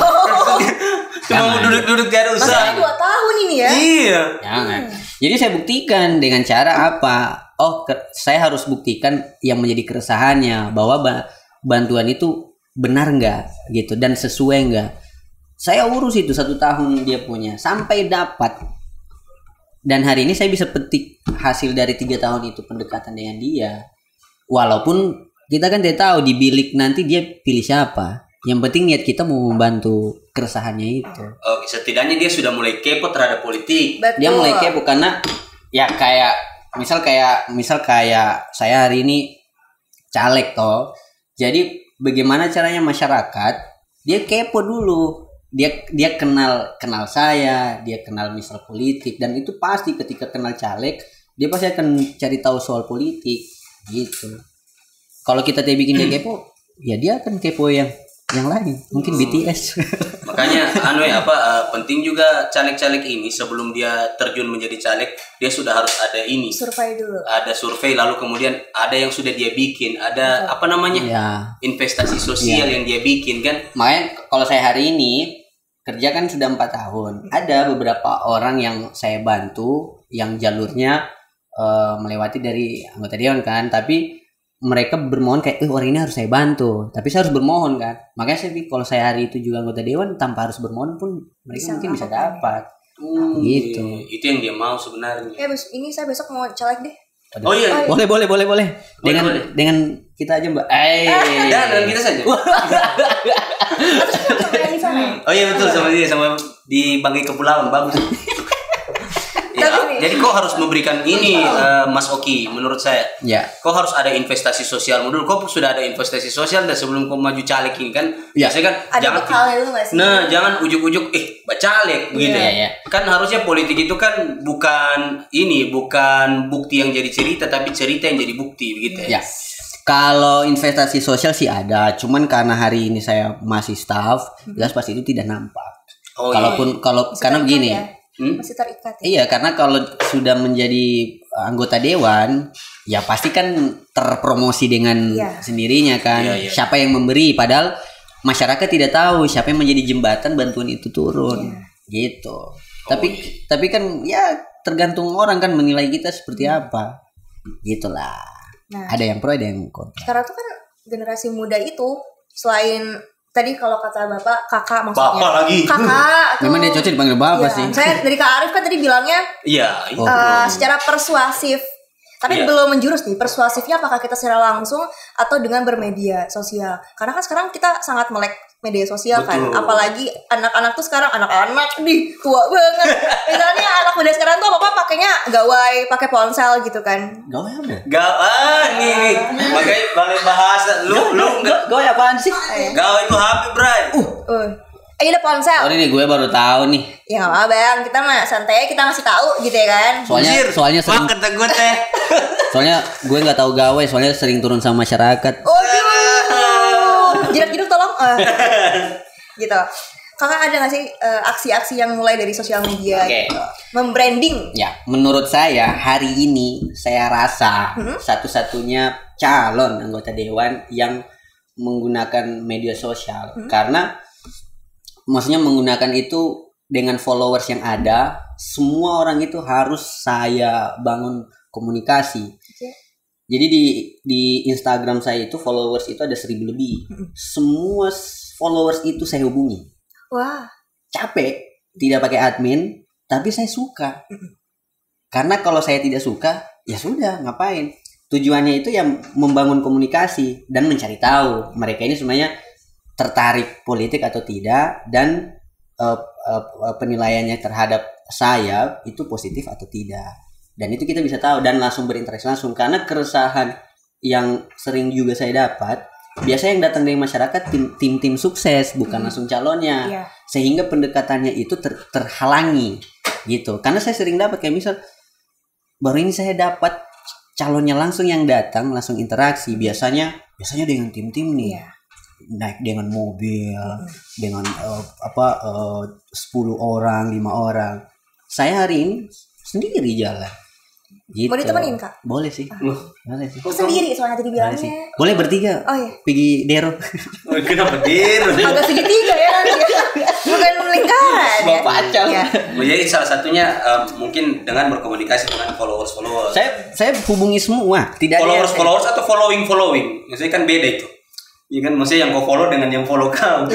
Cuma mau duduk gak ada usaha. Masanya 2 tahun ini ya? Iya. Jangan. Jadi saya buktikan dengan cara apa? Saya harus buktikan yang menjadi keresahannya, bahwa bantuan itu benar nggak gitu dan sesuai nggak. Saya urus itu 1 tahun dia punya sampai dapat, dan hari ini saya bisa petik hasil dari 3 tahun itu pendekatan dengan dia. Walaupun kita kan tidak tahu di bilik nanti dia pilih siapa, yang penting niat kita mau membantu keresahannya itu. Oke, setidaknya dia sudah mulai kepo terhadap politik. Betul. Dia mulai kepo karena ya misal kayak saya hari ini caleg toh, jadi bagaimana caranya masyarakat dia kepo dulu, dia kenal saya, dia kenal misal politik, dan itu pasti ketika kenal caleg dia pasti akan cari tahu soal politik gitu. Kalau kita bikin dia kepo, ya dia akan kepo yang lain, mungkin BTS. Makanya penting juga caleg-caleg ini sebelum dia terjun menjadi caleg, dia sudah harus ada survei dulu. Ada survei, lalu kemudian ada yang sudah dia bikin, ada investasi sosial yang dia bikin kan. Makanya kalau saya hari ini kerja kan sudah 4 tahun, ada beberapa orang yang saya bantu yang jalurnya melewati dari anggota dewan kan, tapi mereka bermohon kayak orang ini harus saya bantu, tapi saya harus bermohon kan. Makanya saya pikir kalau saya hari itu juga anggota dewan, tanpa harus bermohon pun mereka mungkin bisa dapat. Gitu. Itu yang dia mau sebenarnya. Ya, ini saya besok mau caleg deh. Oh iya. Boleh. Dengan kita aja, Mbak. Dan kita saja. Oh iya betul, sama dia, sama di Bangkai Kepulauan, bagus. Jadi kau harus memberikan ini, Mas Oki, menurut saya. Ya. Kau harus ada investasi sosial dulu. Kau sudah ada investasi sosial dan sebelum kau maju caleg ini kan, biasanya kan ada jangan ujuk-ujuk caleg begitu ya. Kan harusnya politik itu kan bukan bukti yang jadi cerita, tapi cerita yang jadi bukti begitu ya. Kalau investasi sosial sih ada, cuman karena hari ini saya masih staff, jelas pasti itu tidak nampak. Karena begini. Masih terikat ya? Iya, karena kalau sudah menjadi anggota dewan ya pasti kan terpromosi dengan sendirinya kan. Siapa yang memberi, padahal masyarakat tidak tahu siapa yang menjadi jembatan bantuan itu turun gitu. Tapi kan ya tergantung orang kan menilai kita seperti apa gitulah. Ada yang pro, ada yang kontra. Sekarang tuh kan generasi muda itu selain tadi kalau kata Bapak, kakak maksudnya. Bapak lagi. Kakak. Memang dia cocok dipanggil Bapak sih. Saya dari Kak Arif kan tadi bilangnya secara persuasif. Tapi belum menjurus nih, persuasifnya apakah kita secara langsung atau dengan bermedia sosial. Karena kan sekarang kita sangat melek media sosial. Betul. Kan. Apalagi anak-anak tuh sekarang, anak-anak nih tua banget. Misalnya anak muda sekarang tuh apa-apa pakainya gawai, pakai ponsel gitu kan. Gawai apa? Gawai nih. Makanya balik bahasa. Lu gawai apaan sih? Gawai itu HP, Bray. Ada ponsel. Oh ini gue baru tahu nih. Ya nggak apa Bang, kita mah santai, kita ngasih tahu gitu ya kan. Soalnya sering. Kata gue teh. Soalnya gue nggak tahu gawe, soalnya sering turun sama masyarakat. Oh jidat tolong. Gitu. Kakak ada nggak sih aksi-aksi yang mulai dari sosial media? Gitu? Membranding. Ya, menurut saya hari ini saya rasa satu-satunya calon anggota dewan yang menggunakan media sosial karena maksudnya menggunakan itu dengan followers yang ada, semua orang itu harus saya bangun komunikasi. Jadi di Instagram saya itu followers itu ada 1.000 lebih. Semua followers itu saya hubungi. Wah. Capek, tidak pakai admin, tapi saya suka. Karena kalau saya tidak suka, ya sudah, ngapain? Tujuannya itu yang membangun komunikasi dan mencari tahu mereka ini sebenarnya tertarik politik atau tidak dan penilaiannya terhadap saya itu positif atau tidak, dan itu kita bisa tahu dan langsung berinteraksi langsung. Karena keresahan yang sering juga saya dapat biasanya yang datang dari masyarakat tim sukses bukan langsung calonnya, sehingga pendekatannya itu terhalangi gitu. Karena saya sering dapat kayak misal baru ini saya dapat calonnya langsung yang datang langsung interaksi, biasanya dengan tim nih. Naik dengan mobil dengan 10 orang 5 orang. Saya hari ini sendiri jalan gitu. Mau ditemenin Kak? Boleh sih. Boleh sih. Sendiri soalnya tadi bilangnya. Boleh bertiga. Oh iya. Pergi Dero. Kenapa Dero? Agak segitiga ya nanti. Bukan lingkaran. Bawa pacar. Jadi salah satunya mungkin dengan berkomunikasi dengan followers. Saya hubungi semua. Tidak followers atau following. Maksudnya kan beda itu. Iya kan, maksudnya yang kau follow dengan yang follow kau.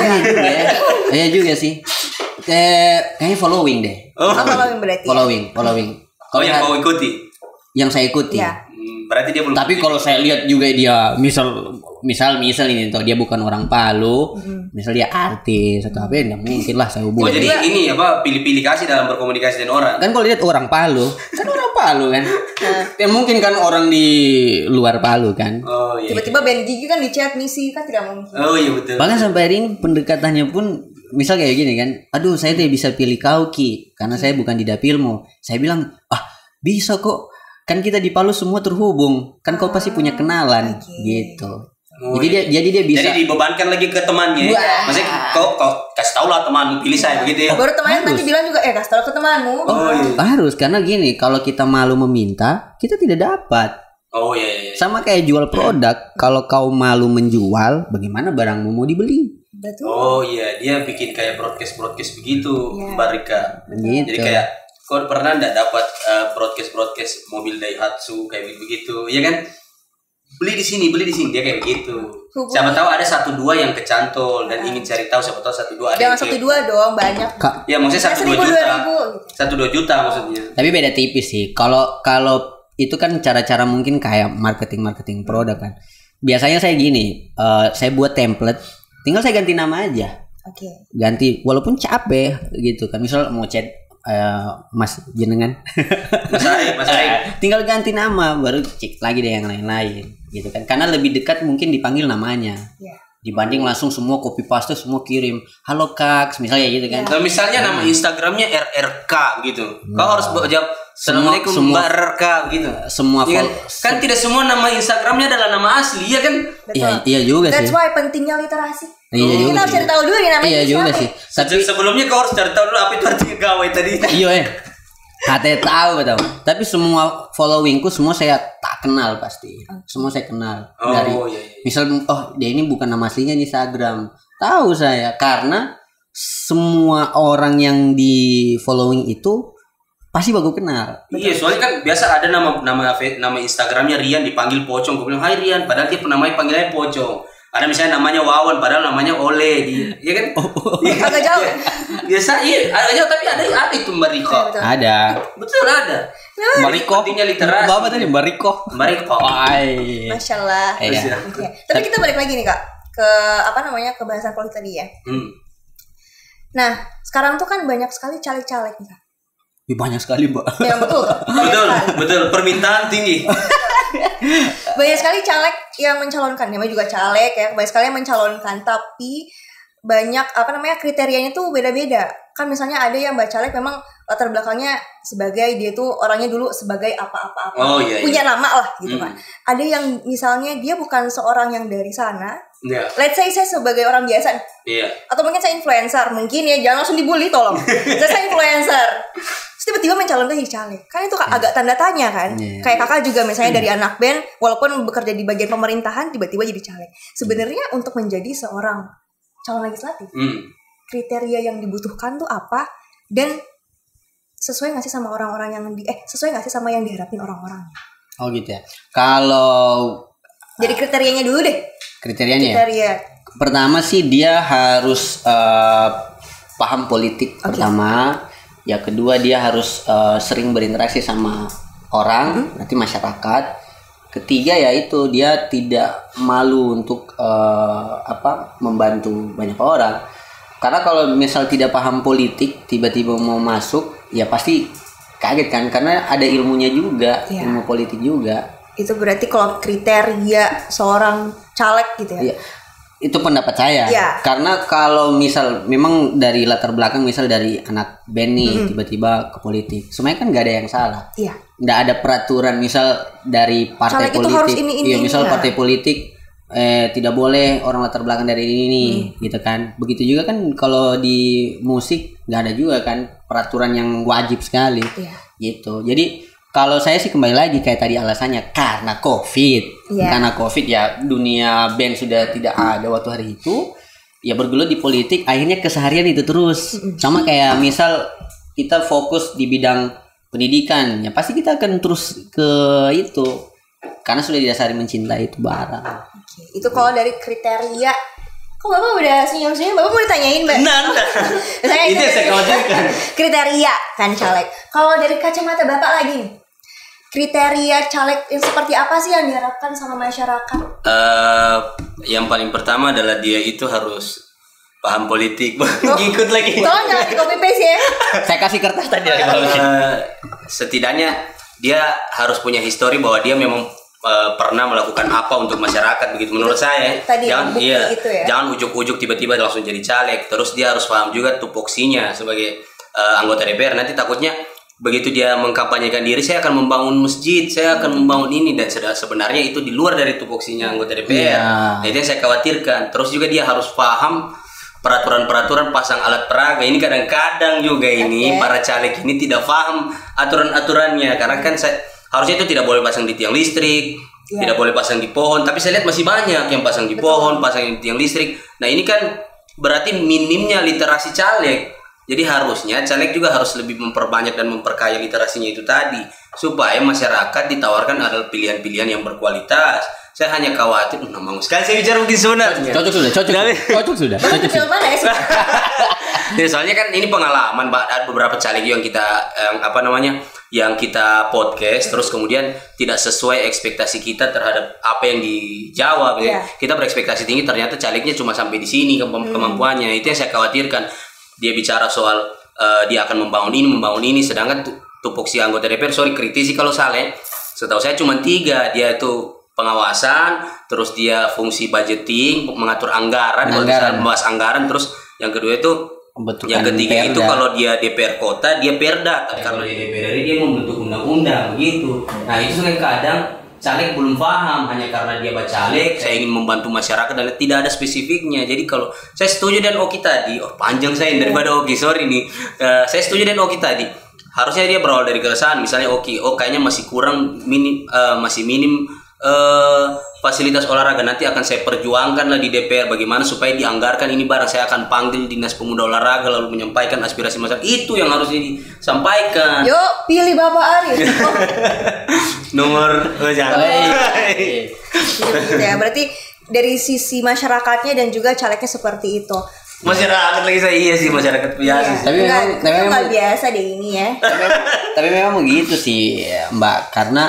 Iya juga sih. Kayaknya following deh. Following berarti. Following. Oh yang kau ikuti? Yang saya ikuti. Berarti dia belum. Tapi kalau saya lihat juga dia misal ini toh dia bukan orang Palu, misal dia artis atau apa, ya mungkin lah saya hubungi. Oh jadi ini pilih-pilih kasih dalam berkomunikasi dengan orang. Kan kalau lihat orang Palu, kan orang Palu kan. Ya mungkin kan orang di luar Palu kan. Oh iya. Tiba-tiba Ben Gigi kan di chat misi kan tidak mungkin. Oh iya betul. Bahkan sampai hari ini pendekatannya pun misal kayak gini kan. Aduh saya tidak bisa pilih kau Ki karena saya bukan di dapilmu. Saya bilang bisa kok. Kan kita di Palu semua terhubung. Kan kau pasti punya kenalan gitu. Jadi dia bisa. Jadi dibebankan lagi ke temannya. Maksudnya kau kasih tahu lah temanmu pilih saya begitu ya. Baru temannya nanti bilang juga kasih tahu ke temanmu. Harus karena gini, kalau kita malu meminta, kita tidak dapat. Oh iya. Sama kayak jual produk, kalau kau malu menjual, bagaimana barangmu mau dibeli? Betul. Oh iya, dia bikin kayak broadcast begitu, Mbak Rika. Gitu. Jadi kayak kau pernah enggak dapat broadcast mobil Daihatsu kayak begitu, ya kan? Beli di sini dia kayak begitu. Siapa tahu ada 1-2 yang kecantol dan ingin cari tahu, siapa tahu 1-2 ada. Jangan 1-2 dong, banyak. Ya maksudnya 1-2 juta. 1-2 juta maksudnya. Tapi beda tipis sih. Kalau itu kan cara-cara mungkin kayak marketing produk kan. Biasanya saya gini, saya buat template, tinggal saya ganti nama aja. Oke. Ganti walaupun capek gitu kan. Misal mau chat Mas jenengan. Mas Arif. Tinggal ganti nama baru cek lagi deh yang lain-lain gitu kan. Karena lebih dekat mungkin dipanggil namanya. Dibanding langsung semua copy paste semua kirim. Halo Kak, misalnya gitu kan. Nah, misalnya nama Instagramnya RRK gitu. Kau harus jawab Assalamualaikum Mbak RRK gitu. Semua kan tidak semua nama Instagramnya adalah nama asli ya kan? Iya juga sih. That's why pentingnya literasi. Iya kita harus cari tahu dulu nih namanya. Iya juga sih. Sebelumnya kau harus cari tahu dulu apa itu artinya gawai tadi. Iya Katanya tahu betul. Tapi semua followingku semua saya tak kenal pasti. Semua saya kenal. Dari misal dia ini bukan nama aslinya di Instagram. Tahu saya karena semua orang yang di following itu pasti bagus kenal. Iya, soalnya kan biasa ada nama Instagramnya Rian dipanggil Pocong. Gue bilang, "Hai Rian," padahal dia namanya panggilannya Pocong. Ada misalnya namanya Wawan, padahal namanya Ole, iya kan? Agak jauh. Biasa, agak jauh, tapi ada itu Mbak Riko. Ada. Betul ada. Mbak Riko. Artinya literasi. Bapak tadi Mbak Riko. Mbak Riko. Masya Allah. Iya. Okay. Tapi kita balik lagi nih Kak ke ke bahasan politik tadi ya. Nah, sekarang tuh kan banyak sekali caleg-caleg nih Kak. Banyak sekali Mbak. Ya betul. Betul. Permintaan tinggi. Banyak sekali caleg yang mencalonkan, namanya juga caleg ya. Banyak sekali yang mencalonkan, tapi banyak kriterianya tuh beda-beda. Kan misalnya ada yang caleg memang latar belakangnya sebagai dia tuh orangnya dulu sebagai apa-apa-apa. Punya nama lah gitu kan. Ada yang misalnya dia bukan seorang yang dari sana. Yeah. Let's say saya sebagai orang biasa. Iya. Atau mungkin saya influencer, mungkin ya, jangan langsung dibully tolong. Saya influencer. Terus tiba-tiba mencalonkan jadi caleg. Kan itu agak tanda tanya kan. Kayak kakak juga misalnya dari anak band, walaupun bekerja di bagian pemerintahan, tiba-tiba jadi caleg. Sebenarnya untuk menjadi seorang calon legislatif, kriteria yang dibutuhkan tuh apa? Dan sesuai nggak sih sama orang-orang yang sesuai nggak sih sama yang diharapin orang-orang? Oh gitu ya. Kalau jadi kriterianya dulu deh. Kriterianya. Kriteria. Pertama sih dia harus paham politik pertama. Yang kedua dia harus sering berinteraksi sama orang, nanti masyarakat. Ketiga yaitu dia tidak malu untuk membantu banyak orang. Karena kalau misal tidak paham politik tiba-tiba mau masuk, ya pasti kaget kan, karena ada ilmunya juga, ilmu politik juga. Itu berarti kalau kriteria seorang caleg gitu ya. Itu pendapat saya. Karena kalau misal memang dari latar belakang, misal dari anak band nih tiba-tiba ke politik, semuanya kan nggak ada yang salah. Nggak ada peraturan misal dari partai caleg politik. Misal partai politik tidak boleh orang latar belakang dari ini gitu kan. Begitu juga kan kalau di musik nggak ada juga kan peraturan yang wajib sekali. Gitu. Jadi kalau saya sih kembali lagi kayak tadi alasannya karena COVID. Karena COVID ya dunia band sudah tidak ada waktu hari itu. Ya bergelut di politik, akhirnya keseharian itu terus. Sama kayak misal kita fokus di bidang pendidikan, ya pasti kita akan terus ke itu. Karena sudah didasari mencintai itu barang. Itu kalau dari kriteria. Kok Bapak udah senyum-senyum? Bapak mau ditanyain, Mbak? Nah. Itu yang saya khawatirkan. Kriteria kan caleg. Kalau dari kacamata Bapak lagi nih, kriteria caleg yang seperti apa sih yang diharapkan sama masyarakat? Yang paling pertama adalah dia itu harus paham politik. Ngikut lagi. Tolong jangan di copy paste ya. Saya kasih kertas tadi. Setidaknya dia harus punya histori bahwa dia memang pernah melakukan apa untuk masyarakat, begitu menurut saya. Jangan ujuk-ujuk tiba-tiba langsung jadi caleg. Terus dia harus paham juga tupoksinya sebagai anggota DPR. Nanti takutnya begitu dia mengkampanyekan diri, saya akan membangun masjid, saya akan membangun ini, dan sebenarnya itu di luar dari tupoksinya anggota DPR. Nah, itu yang saya khawatirkan. Terus juga dia harus paham peraturan-peraturan pasang alat peraga. Ini kadang-kadang juga ini para caleg ini tidak paham aturan-aturannya, karena kan harusnya itu tidak boleh pasang di tiang listrik, tidak boleh pasang di pohon, tapi saya lihat masih banyak yang pasang di pohon, pasang di tiang listrik. Nah, ini kan berarti minimnya literasi caleg. Jadi harusnya caleg juga harus lebih memperbanyak dan memperkaya literasinya itu tadi, supaya masyarakat ditawarkan adalah pilihan-pilihan yang berkualitas. Saya hanya khawatir, mau sekali saya bicara mungkin sebenarnya. Cocok sudah. Ya, soalnya kan ini pengalaman, Pak. Ada beberapa caleg yang kita yang kita podcast, terus kemudian tidak sesuai ekspektasi kita terhadap apa yang dijawab. Kita berekspektasi tinggi, ternyata calegnya cuma sampai di sini kemampuannya. Itu yang saya khawatirkan. Dia bicara soal dia akan membangun ini, sedangkan tupoksi anggota DPR, kritisi kalau salah. Setahu saya cuma 3, dia itu pengawasan, terus dia fungsi budgeting, mengatur anggaran. Membahas anggaran, terus yang kedua itu yang ketiga perda. Itu kalau dia DPR kota, dia perda. Tapi kalau dia DPR dia membentuk undang-undang begitu. Nah, itu kadang caleg belum paham, hanya karena dia caleg, saya ingin membantu masyarakat dan tidak ada spesifiknya. Jadi kalau saya setuju dan Oki tadi, panjang saya daripada Oki, sorry nih. Saya setuju dan Oki tadi. harusnya dia berawal dari keresahan. Misalnya kayaknya masih kurang masih minim fasilitas olahraga, nanti akan saya perjuangkan lah di DPR bagaimana supaya dianggarkan ini barang. Saya akan panggil Dinas Pemuda Olahraga lalu menyampaikan aspirasi masyarakat. Itu yang harus disampaikan. Yuk pilih Bapak Arif. Nomor jangan. Gitu ya. Berarti dari sisi masyarakatnya dan juga calegnya seperti itu. Masyarakat lagi saya iya sih masyarakat biasa. Iya. Tapi memang nggak biasa deh ini ya. Tapi memang begitu sih Mbak, karena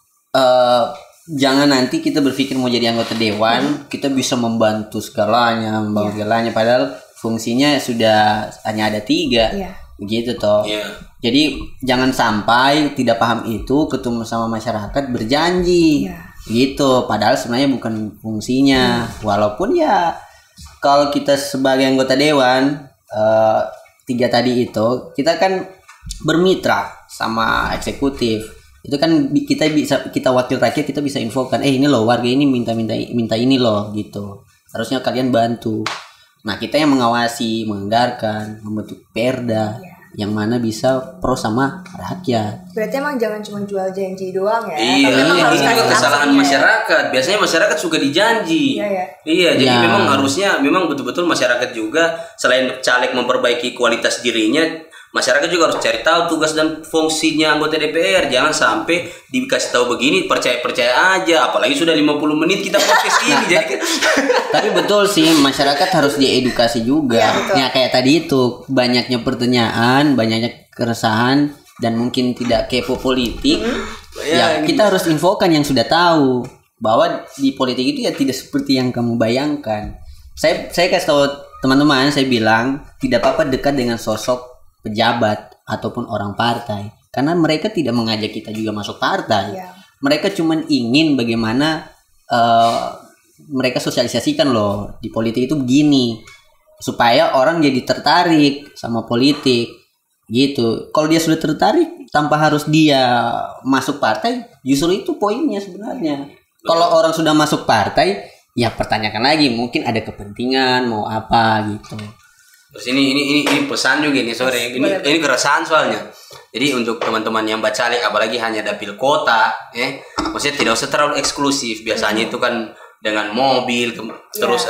jangan nanti kita berpikir mau jadi anggota dewan kita bisa membantu segalanya, membawa segalanya, padahal fungsinya sudah hanya ada 3, begitu toh. Jadi jangan sampai tidak paham itu ketemu sama masyarakat berjanji, gitu. Padahal sebenarnya bukan fungsinya. Walaupun ya kalau kita sebagai anggota dewan 3 tadi itu kita kan bermitra sama eksekutif. Itu kan kita wakil rakyat kita bisa infokan, ini loh warga ini minta ini loh gitu. Harusnya kalian bantu. Nah, kita yang mengawasi, menganggarkan, membentuk perda yang mana bisa pro sama rakyat. Berarti emang jangan cuma jual janji doang ya. Iya, ini juga kesalahan masyarakat. Biasanya masyarakat suka dijanji. Iya, jadi memang harusnya betul-betul masyarakat juga selain caleg memperbaiki kualitas dirinya, masyarakat juga harus cari tahu tugas dan fungsinya anggota DPR. Jangan sampai dikasih tahu begini percaya aja, apalagi sudah 50 menit kita podcast ini. Jadi tapi betul sih, masyarakat harus diedukasi juga. Ya kayak tadi itu, banyaknya pertanyaan, banyaknya keresahan dan mungkin tidak kepo politik. Ya kita harus infokan yang sudah tahu bahwa di politik itu ya tidak seperti yang kamu bayangkan. Saya kasih tahu teman-teman, saya bilang tidak apa-apa dekat dengan sosok pejabat ataupun orang partai, karena mereka tidak mengajak kita juga masuk partai. Mereka cuma ingin bagaimana mereka sosialisasikan loh di politik itu begini supaya orang jadi tertarik sama politik gitu. Kalau dia sudah tertarik tanpa harus dia masuk partai, justru itu poinnya sebenarnya. Kalau orang sudah masuk partai, ya pertanyakan lagi, mungkin ada kepentingan mau apa gitu. Terus ini pesan juga nih sore. Ini keresahan soalnya. Jadi untuk teman-teman yang baca apalagi hanya dapil kota, maksudnya tidak usah terlalu eksklusif. Biasanya itu kan dengan mobil terus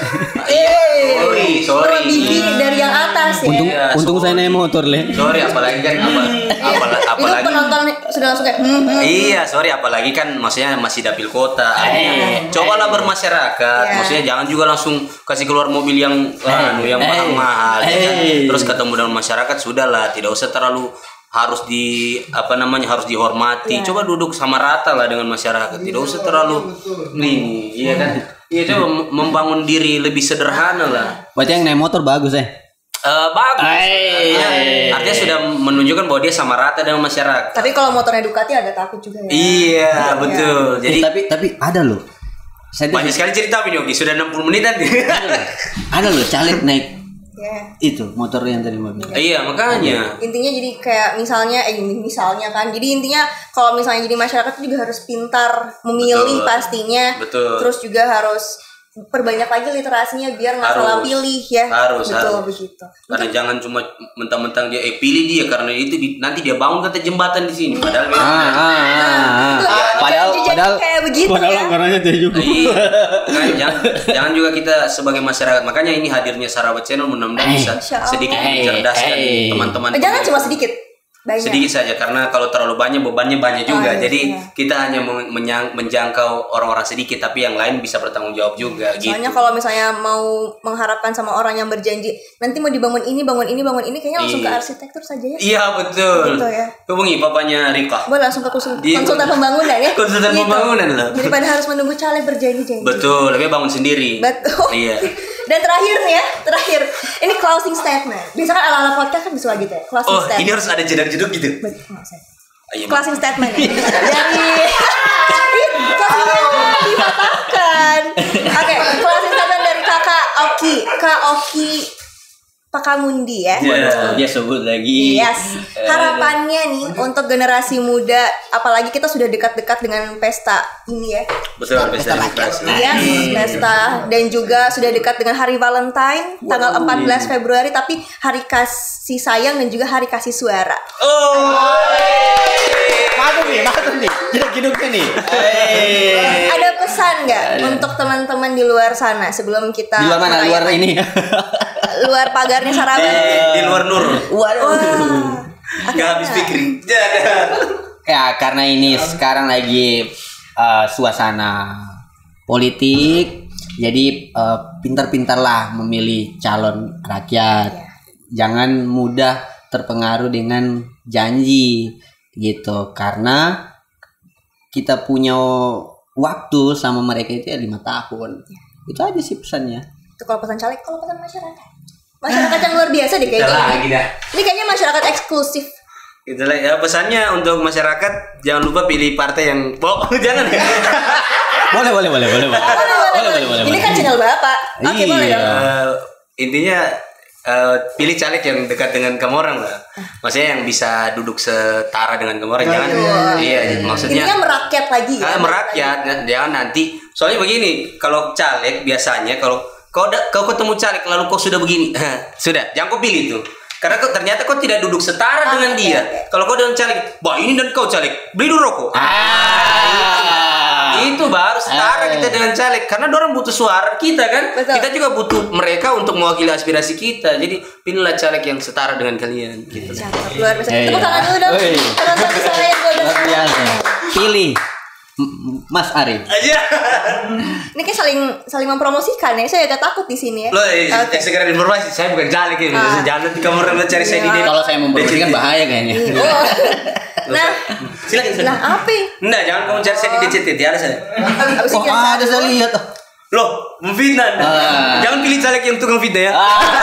sorry dari yang atas ya. Untung saya naik motor sorry apalagi kan apalagi penonton sudah langsung kayak iya sorry apalagi kan maksudnya masih dapil kota. Cobalah bermasyarakat, maksudnya jangan juga langsung kasih keluar mobil yang mahal-mahal terus ketemu dengan masyarakat, sudahlah, tidak usah terlalu harus harus dihormati. Coba duduk sama rata lah dengan masyarakat, tidak usah terlalu iya kan. Iya, coba membangun diri lebih sederhana lah. Berarti yang naik motor bagus bagus. Artinya sudah menunjukkan bahwa dia sama rata dengan masyarakat. Tapi kalau motornya Ducati agak takut juga ya. Iya, betul. Jadi tapi ada loh. Banyak sekali cerita ini, Oki. Sudah 60 menit nanti. Ada loh caleg naik itu motor yang tadi mau bilang. Iya, makanya. Intinya jadi kayak misalnya kan. Jadi intinya kalau misalnya jadi masyarakat juga harus pintar memilih pastinya. Betul. Terus juga harus perbanyak lagi literasinya biar nggak salah pilih ya. Harus begitu. Karena jangan cuma mentang-mentang dia pilih dia karena itu nanti dia bangun kata jembatan di sini padahal padahal kayak begitu anggarannya dia juga. Jangan juga kita sebagai masyarakat. Makanya ini hadirnya Sarawak Channel mudah-mudahan bisa sedikit mencerdaskan teman-teman. Jangan cuma sedikit. Banyak. Sedikit saja, karena kalau terlalu banyak bebannya banyak juga. Jadi kita hanya menjangkau orang-orang sedikit, tapi yang lain bisa bertanggung jawab juga. Soalnya kalau misalnya mau mengharapkan sama orang yang berjanji nanti mau dibangun ini, kayaknya langsung ke arsitektur saja ya. Iya betul. Gitu ya. Hubungi papanya Rika. Boleh langsung ke konsultan pembangunan ya. Konsultan pembangunan lah. Daripada harus menunggu caleg berjanji-janji. Betul, lebih bangun sendiri. Betul. Iya. Dan terakhir ini closing statement. Biasa kan ala-ala podcast kan bisa gitu ya. Closing statement. Ini harus ada jeduk-jeduk gitu. Closing statement ya. Dari dipatahkan. Oke, closing statement dari Kak Oki. Pakamundi ya. Dia sebut lagi. Yes. Harapannya nih untuk generasi muda, apalagi kita sudah dekat-dekat dengan pesta ini ya. Betul, pesta demokrasi. Yes, pesta, dan juga sudah dekat dengan Hari Valentine tanggal 14 Februari, tapi Hari Kasih Sayang dan juga Hari Kasih Suara. Maksud nih. Jeduk-jeduknya nih. Ada pesan nggak untuk teman-teman di luar sana sebelum kita di luar mana? Luar ini. Luar pagarnya Saraba. Di luar nur. Wah. Gak habis pikir. Ya karena ini sekarang lagi suasana politik, jadi pintar-pintarlah memilih calon rakyat. Jangan mudah terpengaruh dengan janji gitu, karena kita punya waktu sama mereka itu ya 5 tahun. Itu aja sih pesannya. Itu kalau pesan caleg, kalau pesan masyarakat yang luar biasa deh kayaknya. Ini kayaknya masyarakat eksklusif. Itulah ya pesannya untuk masyarakat, jangan lupa pilih partai yang jangan. Boleh. Ini kan channel Bapak. Oke, boleh dong. Intinya pilih caleg yang dekat dengan kamu orang lah. Maksudnya yang bisa duduk setara dengan kamu orang. Jangan. Iya, maksudnya. Intinya merakyat lagi. Merakyat, jangan nanti. Soalnya begini, kalau caleg biasanya kalau kau ketemu caleg lalu kau sudah begini, sudah, jangan kau pilih tuh. Karena ternyata kau tidak duduk setara dengan dia. Kalau kau dengan caleg, ini dan kau caleg, beli dulu rokok. Itu baru setara kita dengan caleg. Karena orang butuh suara kita kan. Betul. Kita juga butuh mereka untuk mewakili aspirasi kita. Jadi pilihlah caleg yang setara dengan kalian. Gitu. Luar biasa. Tepuk tangan dulu dong. Penonton saya luar biasa. Pilih Mas Arif. Ini kayak saling mempromosikan ya. Saya agak takut di sini ya. Segera informasi, saya bukan caleg ya. Jangan nanti kamu orang cari saya di. Kalau saya mempromosikan bahaya kayaknya. Silakan. Nah, apa? Enggak, jangan kamu cari saya di DCT, ada saya. Ada saya lihat. Loh, memfitnah. Jangan pilih caleg yang tukang fitnah ya.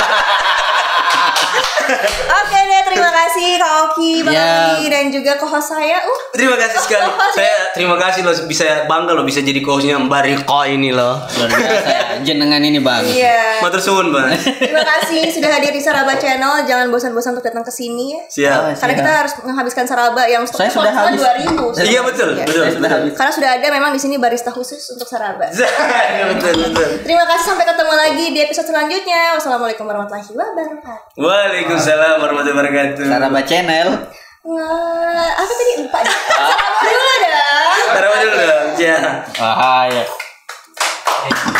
Oke deh, terima kasih Kak Oki, Bang Adi, dan juga co-host saya. Terima kasih sekali. Saya terima kasih loh, bisa bangga loh bisa jadi co-hostnya Mbak Riko ini loh. Luar biasa. Jenengan ini Bang. Iya. Matur suwun Bang. Terima kasih sudah hadir di Saraba Channel. Jangan bosan-bosan untuk datang ke sini ya. Siap. Karena kita harus menghabiskan Saraba yang saya sudah habis 2000. Iya betul. Karena sudah ada memang di sini barista khusus untuk Saraba. Betul. Terima kasih, sampai ketemu lagi di episode selanjutnya. Wassalamualaikum warahmatullahi wabarakatuh. Waalaikumsalam warahmatullahi wabarakatuh. Saraba Channel. Apa tadi? Lupa. Saraba dulu dong. Ya. Ya.